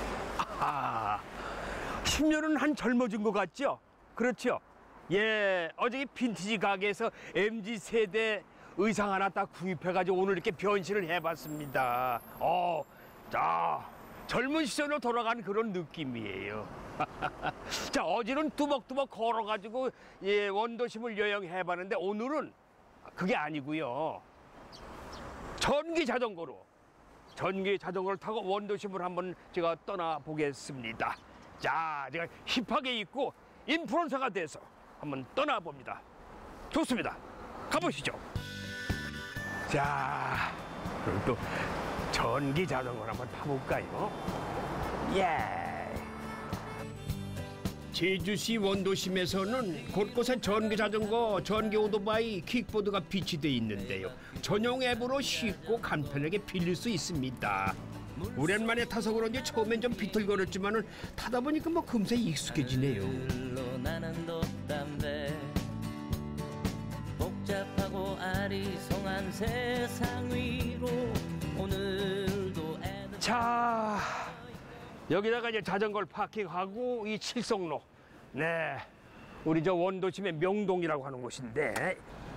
S2: 10년은 한 젊어진 것 같죠? 그렇죠? 예, 어저께 빈티지 가게에서 MZ세대 의상 하나 딱 구입해가지고 오늘 이렇게 변신을 해봤습니다. 자, 젊은 시절로 돌아가는 그런 느낌이에요. 자, 어제는 뚜벅뚜벅 걸어가지고 원도심을 여행해봤는데 오늘은 그게 아니고요. 전기 자전거를 타고 원도심을 한번 제가 떠나보겠습니다. 자, 제가 힙하게 입고 인플루언서가 돼서 한번 떠나봅니다. 좋습니다. 가보시죠. 자, 그럼 또 전기 자전거를 한번 타볼까요? 예. 제주시 원도심에서는 곳곳에 전기 자전거, 전기 오토바이, 킥보드가 비치돼 있는데요. 전용 앱으로 쉽고 간편하게 빌릴 수 있습니다. 오랜만에 타서 그런지 처음엔 좀 비틀거렸지만은 타다 보니까 금세 익숙해지네요.
S17: 복잡하고 아리송한 세상 위로 오늘도
S3: 자, 여기다가 이제 자전거를 파킹하고 이 칠성로, 네, 우리 저 원도심의 명동이라고 하는 곳인데,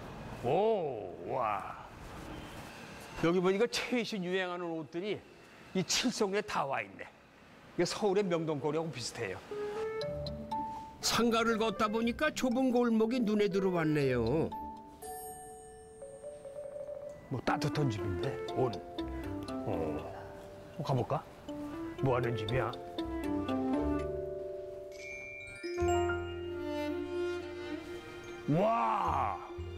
S3: 와, 여기 보니까 최신 유행하는 옷들이 이 칠성로에 다 와 있네. 이게 서울의 명동거리하고 비슷해요.
S2: 상가를 걷다 보니까 좁은 골목이 눈에 들어왔네요.
S3: 뭐 따뜻한 집인데, 가볼까? 뭐 하는 집이야? 와!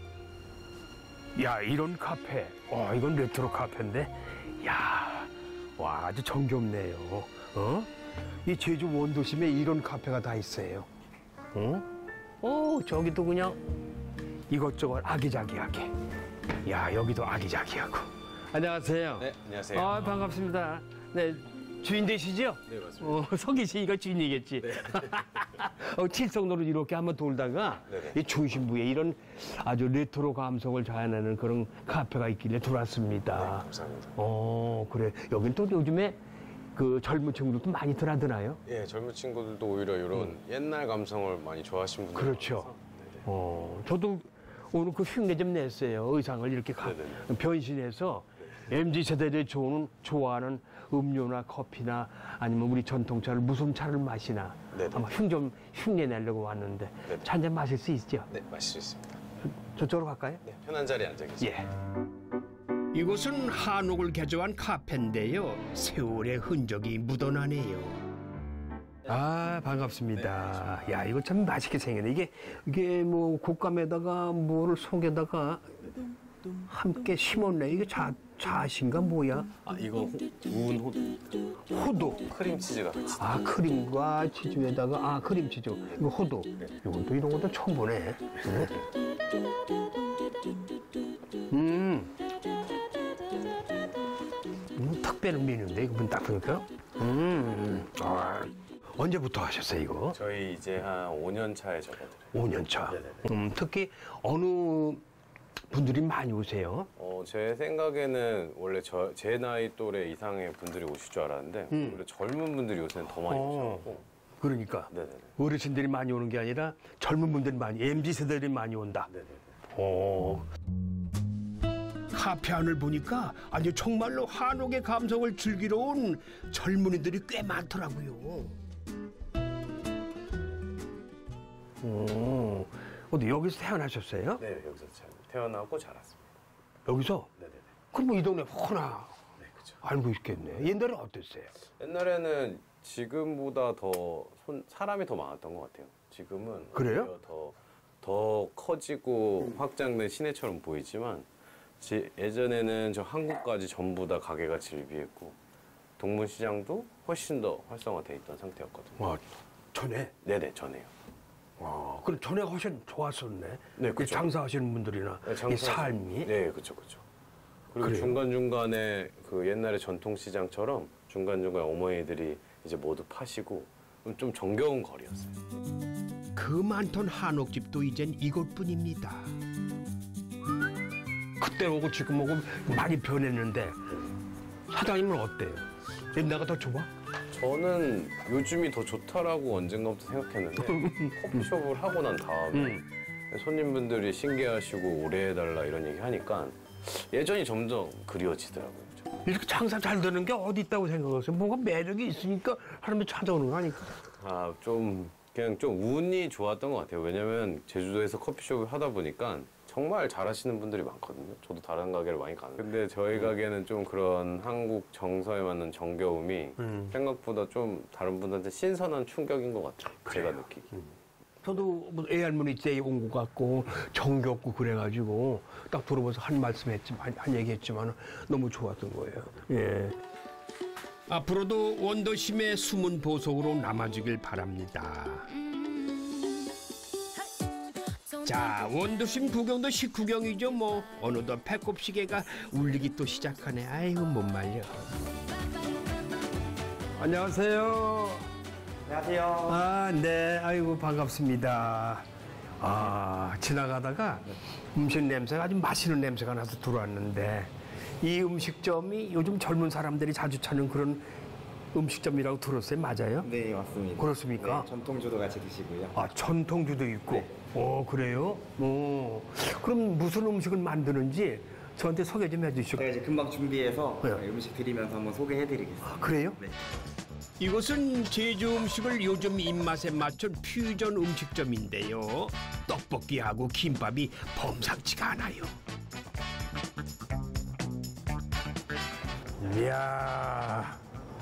S3: 야, 이런 카페. 이건 레트로 카페인데. 야, 와, 아주 정겹네요. 이 제주 원도심에 이런 카페가 다 있어요. 저기도 그냥 이것저것 아기자기하게. 야, 여기도 아기자기하고. 안녕하세요.
S4: 네, 안녕하세요.
S3: 반갑습니다. 네, 주인 되시죠?
S4: 네, 맞습니다.
S3: 서기 씨가 주인이겠지.
S4: 네.
S3: 칠성로로 이렇게 한번 돌다가
S4: 네네.
S3: 이 중심부에 이런 아주 레트로 감성을 자아내는 그런 카페가 있길래 들어왔습니다.
S4: 네, 감사합니다.
S3: 그래. 여긴 또 요즘에 그 젊은 친구들도 많이 드나드나요?
S18: 예, 젊은 친구들도 오히려 이런 옛날 감성을 많이 좋아하시는 분들.
S3: 그렇죠. 저도 오늘 그 흉내 좀 냈어요. 의상을 이렇게 변신해서 MZ세대들이 좋아하는 음료나 커피나 아니면 우리 전통차를 무슨 차를 마시나 아마 흉내 내려고 왔는데 차 한잔 마실 수 있죠?
S18: 네, 마실 수 있습니다.
S3: 저쪽으로 갈까요?
S18: 네, 편한 자리에 앉아 계세요.
S3: 예.
S2: 이곳은 한옥을 개조한 카페인데요. 세월의 흔적이 묻어나네요.
S3: 반갑습니다. 야, 이거 참 맛있게 생겼네. 이게 뭐 곶감에다가 뭐를 속에다가 함께 심었네. 이게 자신가 뭐야?
S18: 이거 구운
S3: 호두.
S18: 크림치즈가 같이.
S3: 크림과 치즈에다가 크림치즈. 이거 호두. 이건 또 이런 것도 처음 보네. 특별한 메뉴인데 이거 딱 보니까. 언제부터 하셨어요 이거?
S18: 저희 이제 한 5년 차에 접어들어요.
S3: 5년 차. 특히 어느 분들이 많이 오세요?
S18: 제 생각에는 원래 제 나이 또래 이상의 분들이 오실 줄 알았는데 오히려 젊은 분들이 요새는 더 많이 오셔서.
S3: 그러니까
S18: 네네네.
S3: 어르신들이 많이 오는 게 아니라 젊은 분들이 많이, MZ세대들이 많이 온다.
S2: 카페 안을 보니까 아주 정말로 한옥의 감성을 즐기러 온 젊은이들이 꽤 많더라고요.
S3: 어디 여기서 태어나셨어요?
S18: 네, 여기서 태어나고 자랐습니다.
S3: 여기서?
S18: 네네네.
S3: 그럼 뭐 이 동네 뻔하
S18: 네, 그렇죠.
S3: 알고 있겠네. 옛날에 어땠어요?
S18: 옛날에는 지금보다 더 사람이 더 많았던 것 같아요. 지금은
S3: 그래요?
S18: 오히려 더 커지고 확장된 시내처럼 보이지만 예전에는 저 한국까지 전부 다 가게가 질비했고 동문시장도 훨씬 더 활성화돼 있던 상태였거든요.
S3: 와, 전에?
S18: 네네, 전에요.
S3: 와, 그럼 전에가 훨씬 좋았었네.
S18: 네,
S3: 그
S18: 그쵸.
S3: 장사하시는 분들이나 이 삶이.
S18: 네, 그렇죠, 그렇죠. 그리고
S3: 그래요?
S18: 중간중간에 그 옛날에 전통시장처럼 중간중간에 어머니들이 이제 모두 파시고 좀 정겨운 거리였어요.
S2: 그 많던 한옥집도 이젠 이곳뿐입니다.
S3: 그때 오고 지금 오고 많이 변했는데 사장님은 어때요? 옛날가 더 좋아?
S18: 저는 요즘이 더 좋다라고 언젠가부터 생각했는데 커피숍을 하고 난 다음에 손님분들이 신기하시고 오래 해달라 이런 얘기 하니까 예전이 점점 그리워지더라고요.
S3: 이렇게 장사 잘 되는 게 어디 있다고 생각하세요? 뭐가 매력이 있으니까 사람들이 찾아오는 거 아닐까?
S18: 그냥 좀 운이 좋았던 것 같아요. 왜냐면 제주도에서 커피숍을 하다 보니까 정말 잘하시는 분들이 많거든요. 저도 다른 가게를 많이 가는데. 근데 저희 가게는 좀 그런 한국 정서에 맞는 정겨움이 생각보다 좀 다른 분들한테 신선한 충격인 것 같아요. 제가 느끼기.
S3: 저도 뭐 애할머니 때에 온 것 같고 정겹고 그래가지고 딱 들어보면서 한 말씀 했지만 한 얘기 했지만 너무 좋았던 거예요. 예.
S2: 앞으로도 원도심의 숨은 보석으로 남아주길 바랍니다. 자, 원도심 구경도 식구경이죠 뭐. 어느덧 배꼽 시계가 울리기 또 시작하네. 아이고 못 말려.
S3: 안녕하세요.
S19: 안녕하세요.
S3: 아, 네. 아이고 반갑습니다. 아, 지나가다가 음식 냄새가 아주 맛있는 냄새가 나서 들어왔는데 이 음식점이 요즘 젊은 사람들이 자주 찾는 그런 음식점이라고 들었어요. 맞아요?
S19: 네, 맞습니다.
S3: 그렇습니까?
S19: 네, 전통주도 같이 드시고요.
S3: 아, 전통주도 있고. 오, 그래요? 오. 그럼 무슨 음식을 만드는지 저한테 소개 좀 해주시고.
S19: 제가 이제 금방 준비해서 음식 드리면서 한번 소개해드리겠습니다.
S3: 아, 그래요?
S19: 네.
S2: 이곳은 제주 음식을 요즘 입맛에 맞춘 퓨전 음식점인데요. 떡볶이하고 김밥이 범상치가 않아요.
S3: 이야.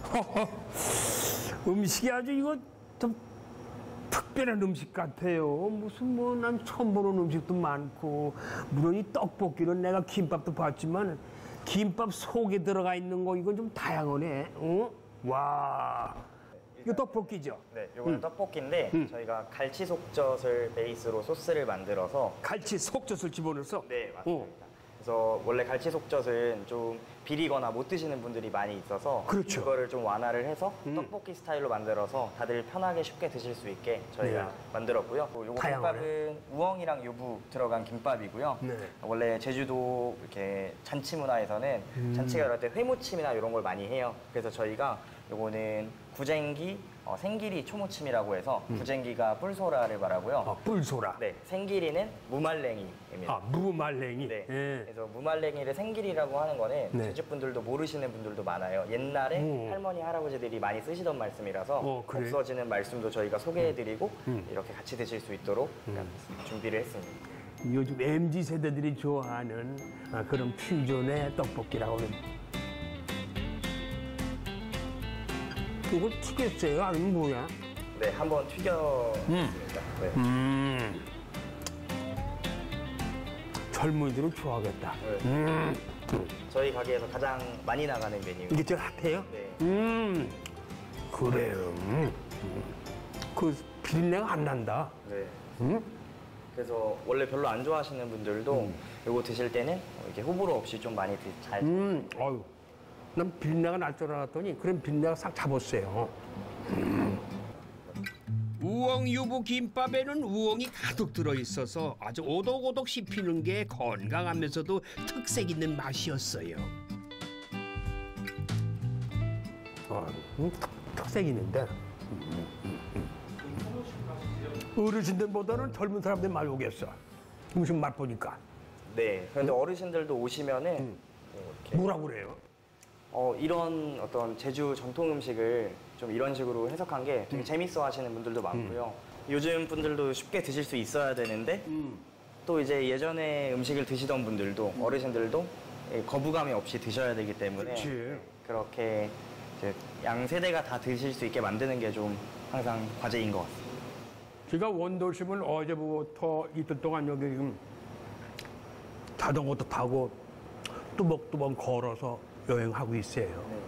S3: 음식이 아주 이거 좀 특별한 음식 같아요. 무슨 뭐 난 처음 보는 음식도 많고 물론 이 떡볶이는 내가 김밥도 봤지만 김밥 속에 들어가 있는 거 이건 좀 다양하네. 어? 와. 이거 떡볶이죠?
S19: 네, 이거는 떡볶이인데 저희가 갈치 속젓을 베이스로 소스를 만들어서
S3: 갈치 속젓을 집어넣어서?
S19: 네, 맞습니다. 그래서 원래 갈치 속젓은 좀 비리거나 못 드시는 분들이 많이 있어서
S3: 그렇죠.
S19: 그거를 좀 완화를 해서 떡볶이 스타일로 만들어서 다들 편하게 쉽게 드실 수 있게 저희가
S3: 네.
S19: 만들었고요. 요거
S3: 다양하네.
S19: 김밥은 우엉이랑 유부 들어간 김밥이고요.
S3: 네.
S19: 원래 제주도 이렇게 잔치 문화에서는 잔치가 이럴 때 회무침이나 이런 걸 많이 해요. 그래서 저희가 요거는 구쟁기, 생기리 초무침이라고 해서 구쟁기가 뿔소라를 말하고요.
S3: 아, 뿔소라.
S19: 네, 생기리는 무말랭이입니다.
S3: 아, 무말랭이.
S19: 네.
S3: 예.
S19: 그래서 무말랭이를 생기리라고 하는 거는
S3: 네.
S19: 제주 분들도 모르시는 분들도 많아요. 옛날에 할머니 할아버지들이 많이 쓰시던 말씀이라서
S3: 그래?
S19: 없어지는 말씀도 저희가 소개해드리고 이렇게 같이 드실 수 있도록 준비를 했습니다.
S3: 요즘 MZ 세대들이 좋아하는 그런 퓨전의 떡볶이라고 하는. 이걸 튀겼어요? 아니면 뭐야?
S19: 네, 한번 튀겨보겠습니다. 네.
S3: 젊은이들은 좋아하겠다.
S19: 네. 저희 가게에서 가장 많이 나가는 메뉴.
S3: 이게 제일 핫해요?
S19: 네.
S3: 그래요. 그 비린내가 안 난다.
S19: 네. 그래서 원래 별로 안 좋아하시는 분들도 이거 드실 때는 이렇게 호불호 없이 좀 많이 잘.
S3: 아유, 난 비린내가 날 줄 알았더니 그런 비린내가 싹 잡았어요.
S2: 우엉 유부 김밥에는 우엉이 가득 들어있어서 아주 오독오독 씹히는 게 건강하면서도 특색 있는 맛이었어요.
S3: 특색이 있는데 어르신들보다는 젊은 사람들 많이 오겠어. 음식 맛 보니까.
S19: 네. 그런데 어르신들도 오시면은 이렇게
S3: 뭐라고 그래요?
S19: 이런 어떤 제주 전통 음식을 좀 이런 식으로 해석한 게 되게 재밌어 하시는 분들도 많고요. 요즘 분들도 쉽게 드실 수 있어야 되는데 또 이제 예전에 음식을 드시던 분들도 어르신들도 거부감이 없이 드셔야 되기 때문에
S3: 그치.
S19: 그렇게 이제 양 세대가 다 드실 수 있게 만드는 게 좀 항상 과제인 것 같습니다.
S3: 제가 원도심을 어제부터 이틀 동안 여기 지금 자전거도 타고 뚜벅뚜벅 걸어서 여행하고 있어요.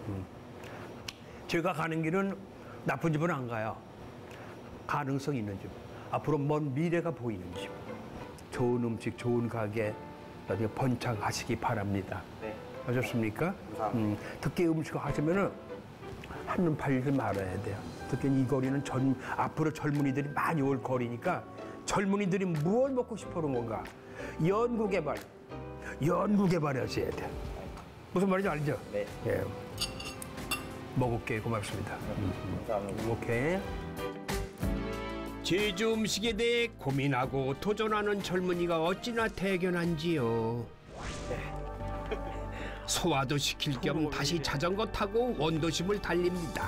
S3: 제가 가는 길은 나쁜 집은 안 가요. 가능성 있는 집. 앞으로 먼 미래가 보이는 집. 좋은 음식, 좋은 가게 어디 번창하시기 바랍니다.
S19: 네.
S3: 어떻습니까?
S19: 감사합니다.
S3: 특히 음식 하시면은 한눈 팔지 말아야 돼요. 특히 이 거리는 앞으로 젊은이들이 많이 올 거리니까 젊은이들이 무엇 먹고 싶어 하는 건가? 연구개발 하셔야 돼요. 무슨 말인지 알죠?
S19: 네.
S3: 예. 먹을게요. 고맙습니다.
S19: 감사합니다.
S3: 오케이.
S2: 제주 음식에 대해 고민하고 도전하는 젊은이가 어찌나 대견한지요. 소화도 시킬 겸 다시 자전거 타고 원도심을 달립니다.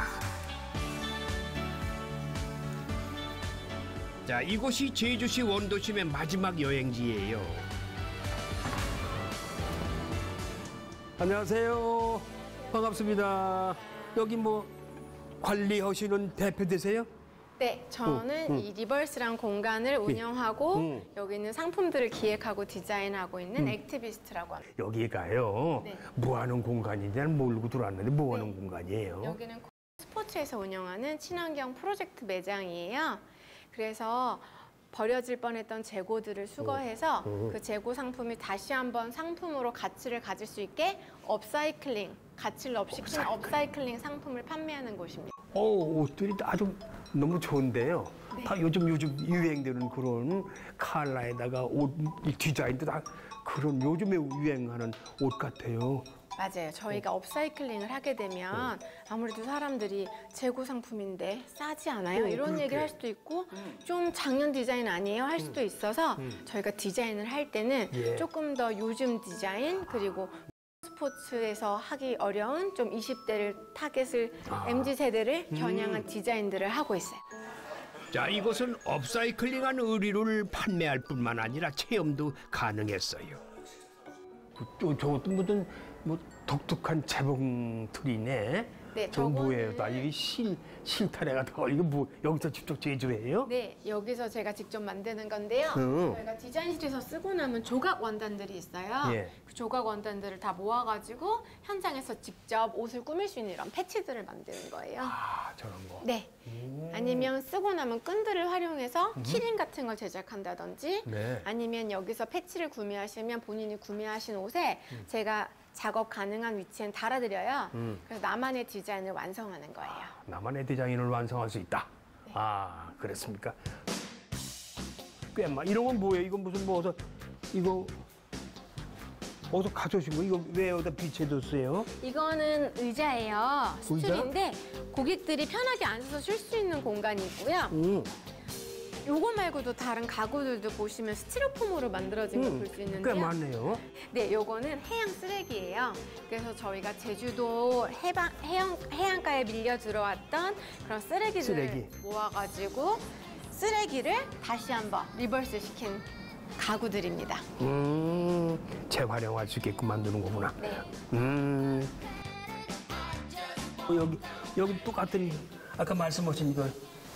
S2: 자, 이곳이 제주시 원도심의 마지막 여행지예요.
S3: 안녕하세요. 반갑습니다. 여기 뭐 관리하시는 대표 되세요?
S20: 네, 저는 이 리버스란 공간을 운영하고 여기 있는 상품들을 기획하고 디자인하고 있는 액티비스트라고 합니다.
S3: 여기가요.
S20: 네.
S3: 뭐 하는 공간이냐는 모르고 들어왔는데 뭐 하는 공간이에요?
S20: 여기는 스포츠에서 운영하는 친환경 프로젝트 매장이에요. 그래서 버려질 뻔했던 재고들을 수거해서 그 재고 상품이 다시 한번 상품으로 가치를 가질 수 있게 업사이클링, 가치를 업시키는 업사이클링 상품을 판매하는 곳입니다.
S3: 옷들이 아주 너무 좋은데요.
S20: 네.
S3: 다 요즘 유행되는 그런 컬러에다가 옷 디자인도 다 그런 요즘에 유행하는 옷 같아요.
S20: 맞아요. 저희가 업사이클링을 하게 되면 아무래도 사람들이 재고 상품인데 싸지 않아요? 이런
S3: 그렇게.
S20: 얘기를 할 수도 있고 좀 작년 디자인 아니에요? 할 수도 있어서 저희가 디자인을 할 때는
S3: 예.
S20: 조금 더 요즘 디자인 그리고 스포츠에서 하기 어려운 좀 20대를 타겟을 MZ세대를 겨냥한 디자인들을 하고 있어요.
S2: 자, 이곳은 업사이클링한 의류를 판매할 뿐만 아니라 체험도 가능했어요.
S3: 저것도 무슨 뭐 독특한 재봉틀이네.
S20: 네,
S3: 저 뭐예요?
S20: 저거는-
S3: 나 이게 실타래 같은 거 이거 뭐 여기서 직접 제조해요?
S20: 네, 여기서 제가 직접 만드는 건데요. 저희가 디자인실에서 쓰고 남은 조각 원단들이 있어요.
S3: 예.
S20: 그 조각 원단들을 다 모아가지고 현장에서 직접 옷을 꾸밀 수 있는 이런 패치들을 만드는 거예요.
S3: 아, 저런 거.
S20: 네. 아니면 쓰고 남은 끈들을 활용해서 키링 같은 걸 제작한다든지
S3: 네.
S20: 아니면 여기서 패치를 구매하시면 본인이 구매하신 옷에 제가 작업 가능한 위치엔 달아드려요. 그래서 나만의 디자인을 완성하는 거예요.
S3: 나만의 디자인을 완성할 수 있다. 아, 그랬습니까? 꽤만 이런 건 뭐예요? 이건 무슨 뭐 이거 어디서 가져오신 거? 이거 왜 여기다 비춰뒀어요?
S20: 이거는 의자예요.
S3: 의자?
S20: 스툴인데 고객들이 편하게 앉아서 쉴 수 있는 공간이 있고요. 요거 말고도 다른 가구들도 보시면 스티로폼으로 만들어진 걸 볼 수 있는데요.
S3: 꽤 많네요.
S20: 네, 요거는 해양 쓰레기예요. 그래서 저희가 제주도 해안가에 밀려 들어왔던 그런 쓰레기들을
S3: 쓰레기.
S20: 모아가지고 쓰레기를 다시 한번 리버스 시킨 가구들입니다.
S3: 재활용할 수 있게끔 만드는 거구나.
S20: 네.
S3: 여기 똑같은 아까 말씀하신 이거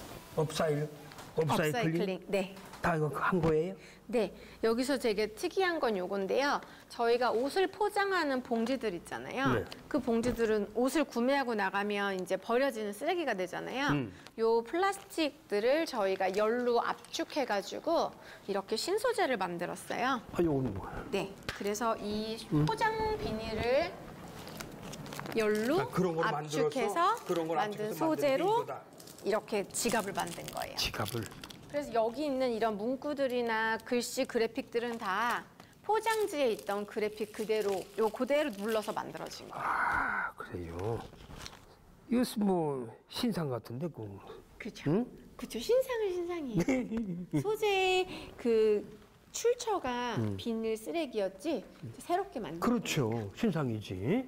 S3: 업사이클링?
S20: 네.
S3: 다 이거 한 거예요?
S20: 네, 여기서 되게 특이한 건 요건데요. 저희가 옷을 포장하는 봉지들 있잖아요.
S3: 네.
S20: 그 봉지들은 옷을 구매하고 나가면 이제 버려지는 쓰레기가 되잖아요. 요 플라스틱들을 저희가 열로 압축해가지고 이렇게 신소재를 만들었어요.
S3: 아, 요거는 뭐야?
S20: 네, 그래서 이 포장 비닐을 열로
S3: 그런 걸
S20: 압축해서
S3: 만들어서 그런 걸
S20: 만든
S3: 압축해서
S20: 소재로
S3: 만든 게 이거다.
S20: 이렇게 지갑을 만든 거예요.
S3: 지갑을.
S20: 그래서 여기 있는 이런 문구들이나 글씨 그래픽들은 다 포장지에 있던 그래픽 그대로 눌러서 만들어진 거예요.
S3: 아, 그래요. 이거 뭐 신상 같은데
S20: 그죠.
S3: 응?
S20: 그죠. 신상이에요. 소재 그 출처가 비닐 쓰레기였지 새롭게 만든
S3: 그렇죠. 신상이지.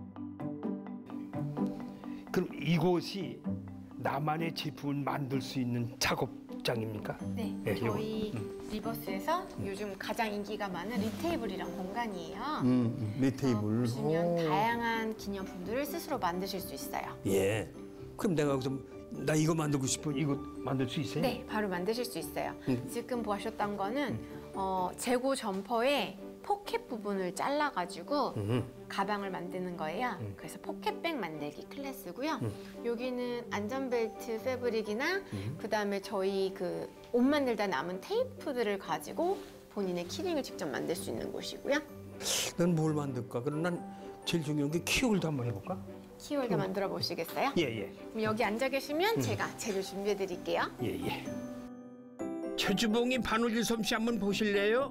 S3: 그럼 이곳이 나만의 제품을 만들 수 있는 작업장입니까?
S20: 네,
S3: 예,
S20: 저희 리버스에서 요즘 가장 인기가 많은 리테이블이란 공간이에요.
S3: 리테이블.
S20: 보시면 다양한 기념품들을 스스로 만드실 수 있어요.
S3: 예. 그럼 내가 여기서 나 이거 만들고 싶으면 이거 만들 수 있어요?
S20: 네, 바로 만드실 수 있어요. 지금 보셨던 거는 재고 점퍼에 포켓 부분을 잘라가지고 가방을 만드는 거예요. 그래서 포켓백 만들기 클래스고요. 여기는 안전벨트 패브릭이나 그다음에 저희 그 옷 만들다 남은 테이프들을 가지고 본인의 키링을 직접 만들 수 있는 곳이고요.
S3: 난 뭘 만들까? 그럼 난 제일 중요한 게 키홀더 한번 해볼까?
S20: 키홀더 만들어 보시겠어요?
S3: 예.
S20: 그럼 여기 앉아 계시면 제가 재료 준비해 드릴게요.
S3: 예.
S2: 최주봉이 바느질 솜씨 한번 보실래요?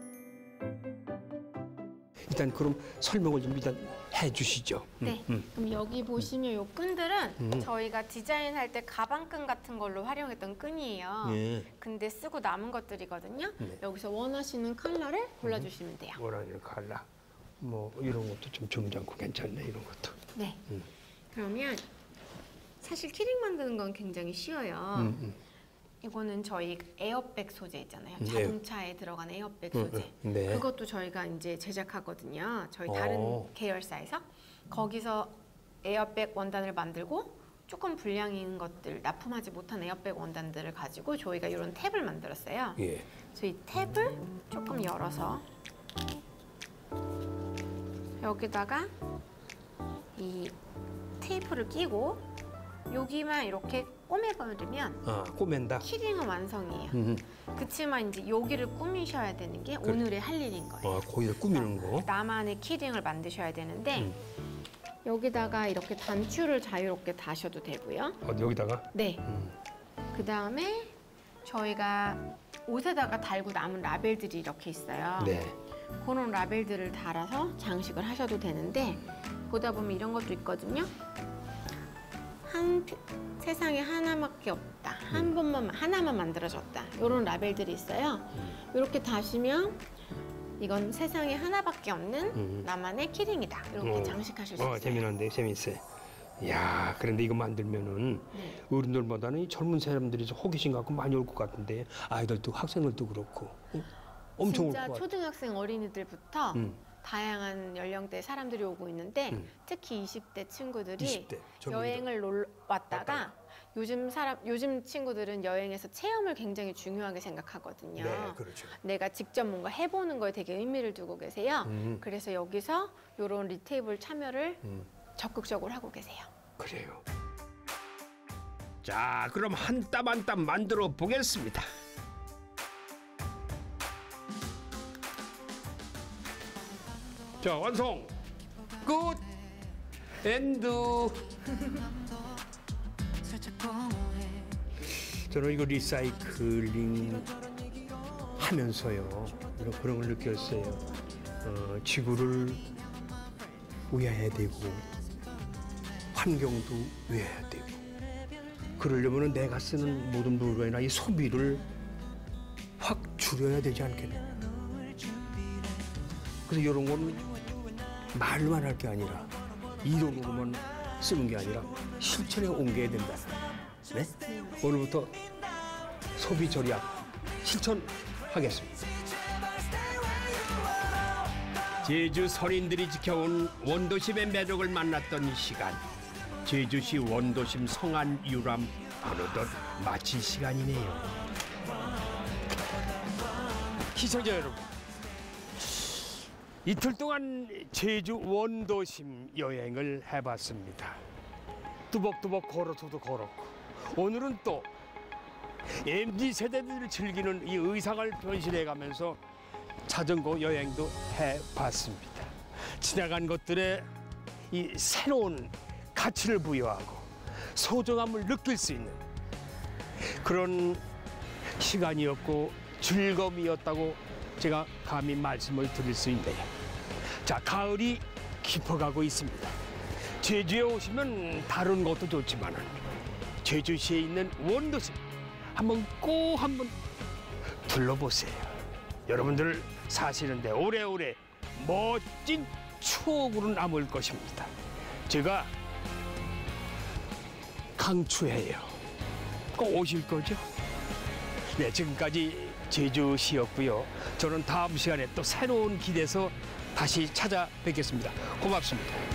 S3: 일단 그럼 설명을 좀 일단 해주시죠.
S20: 네. 그럼 여기 보시면 요 끈들은 저희가 디자인할 때 가방끈 같은 걸로 활용했던 끈이에요.
S3: 예.
S20: 근데 쓰고 남은 것들이거든요.
S3: 네.
S20: 여기서 원하시는 컬러를 골라주시면 돼요.
S3: 원하는 컬러. 뭐 이런 것도 좀 점잖고 괜찮네 이런 것도.
S20: 네. 그러면 사실 키링 만드는 건 굉장히 쉬워요. 이거는 저희 에어백 소재 있잖아요.
S3: 네.
S20: 자동차에 들어간 에어백 소재.
S3: 네.
S20: 그것도 저희가 이제 제작하거든요. 저희 다른 계열사에서. 거기서 에어백 원단을 만들고 조금 불량인 것들, 납품하지 못한 에어백 원단들을 가지고 저희가 이런 탭을 만들었어요.
S3: 예.
S20: 저희 탭을 조금 열어서 여기다가 이 테이프를 끼고 여기만 이렇게 꼬매버리면
S3: 꼬맨다.
S20: 키링은 완성이에요. 그치만 이제 여기를 꾸미셔야 되는 게
S3: 그래.
S20: 오늘의 할 일인 거예요.
S3: 거기를 꾸미는 거.
S20: 나만의 키링을 만드셔야 되는데 여기다가 이렇게 단추를 자유롭게 다셔도 되고요.
S3: 여기다가?
S20: 네. 그 다음에 저희가 옷에다가 달고 남은 라벨들이 이렇게 있어요.
S3: 네.
S20: 그런 라벨들을 달아서 장식을 하셔도 되는데 보다 보면 이런 것도 있거든요. 세상에 하나밖에 없다. 한 번만 하나만 만들어졌다. 이런 라벨들이 있어요. 이렇게 다시면 이건 세상에 하나밖에 없는 나만의 키링이다. 이렇게 장식하실 수 있어요.
S3: 재미난데 재밌어요. 야, 그런데 이거 만들면은 어른들보다는 이 젊은 사람들이 호기심 갖고 많이 올 것 같은데 아이들도 학생들도 그렇고 엄청 올 것
S20: 진짜
S3: 같아요.
S20: 초등학생 어린이들부터 다양한 연령대 사람들이 오고 있는데 특히 20대 친구들이
S3: 20대,
S20: 여행을 왔다가 요즘 친구들은 여행에서 체험을 굉장히 중요하게 생각하거든요.
S3: 네, 그렇죠.
S20: 내가 직접 뭔가 해보는 거에 되게 의미를 두고 계세요. 그래서 여기서 이런 리테이블 참여를 적극적으로 하고 계세요.
S3: 그래요.
S2: 자, 그럼 한 땀 한 땀 만들어 보겠습니다. 자, 완성. 굿. 엔드.
S3: 저는 이거 리사이클링 하면서요 그런 걸 느꼈어요. 지구를 위해야 되고 환경도 위해야 되고 그러려면 내가 쓰는 모든 물건이나 이 소비를 확 줄여야 되지 않겠냐. 그래서 이런 건 말만 할 게 아니라 이론으로만 쓰는 게 아니라 실천에 옮겨야 된다. 네? 오늘부터 소비 절약 실천하겠습니다.
S2: 제주 선인들이 지켜온 원도심의 매력을 만났던 이 시간. 제주시 원도심 성안 유람 어느덧 마칠 시간이네요. 시청자 여러분, 이틀 동안 제주 원도심 여행을 해봤습니다. 뚜벅뚜벅 걸어서도 걸었고 오늘은 또 MZ세대들이 즐기는 이 의상을 변신해가면서 자전거 여행도 해봤습니다. 지나간 것들에 이 새로운 가치를 부여하고 소중함을 느낄 수 있는 그런 시간이었고 즐거움이었다고 제가 감히 말씀을 드릴 수 있네요. 자, 가을이 깊어가고 있습니다. 제주에 오시면 다른 것도 좋지만 제주시에 있는 원도심 한번 둘러보세요. 여러분들 사시는데 오래오래 멋진 추억으로 남을 것입니다. 제가 강추해요. 꼭 오실 거죠? 네, 지금까지 제주시였고요. 저는 다음 시간에 또 새로운 길에서 다시 찾아뵙겠습니다. 고맙습니다.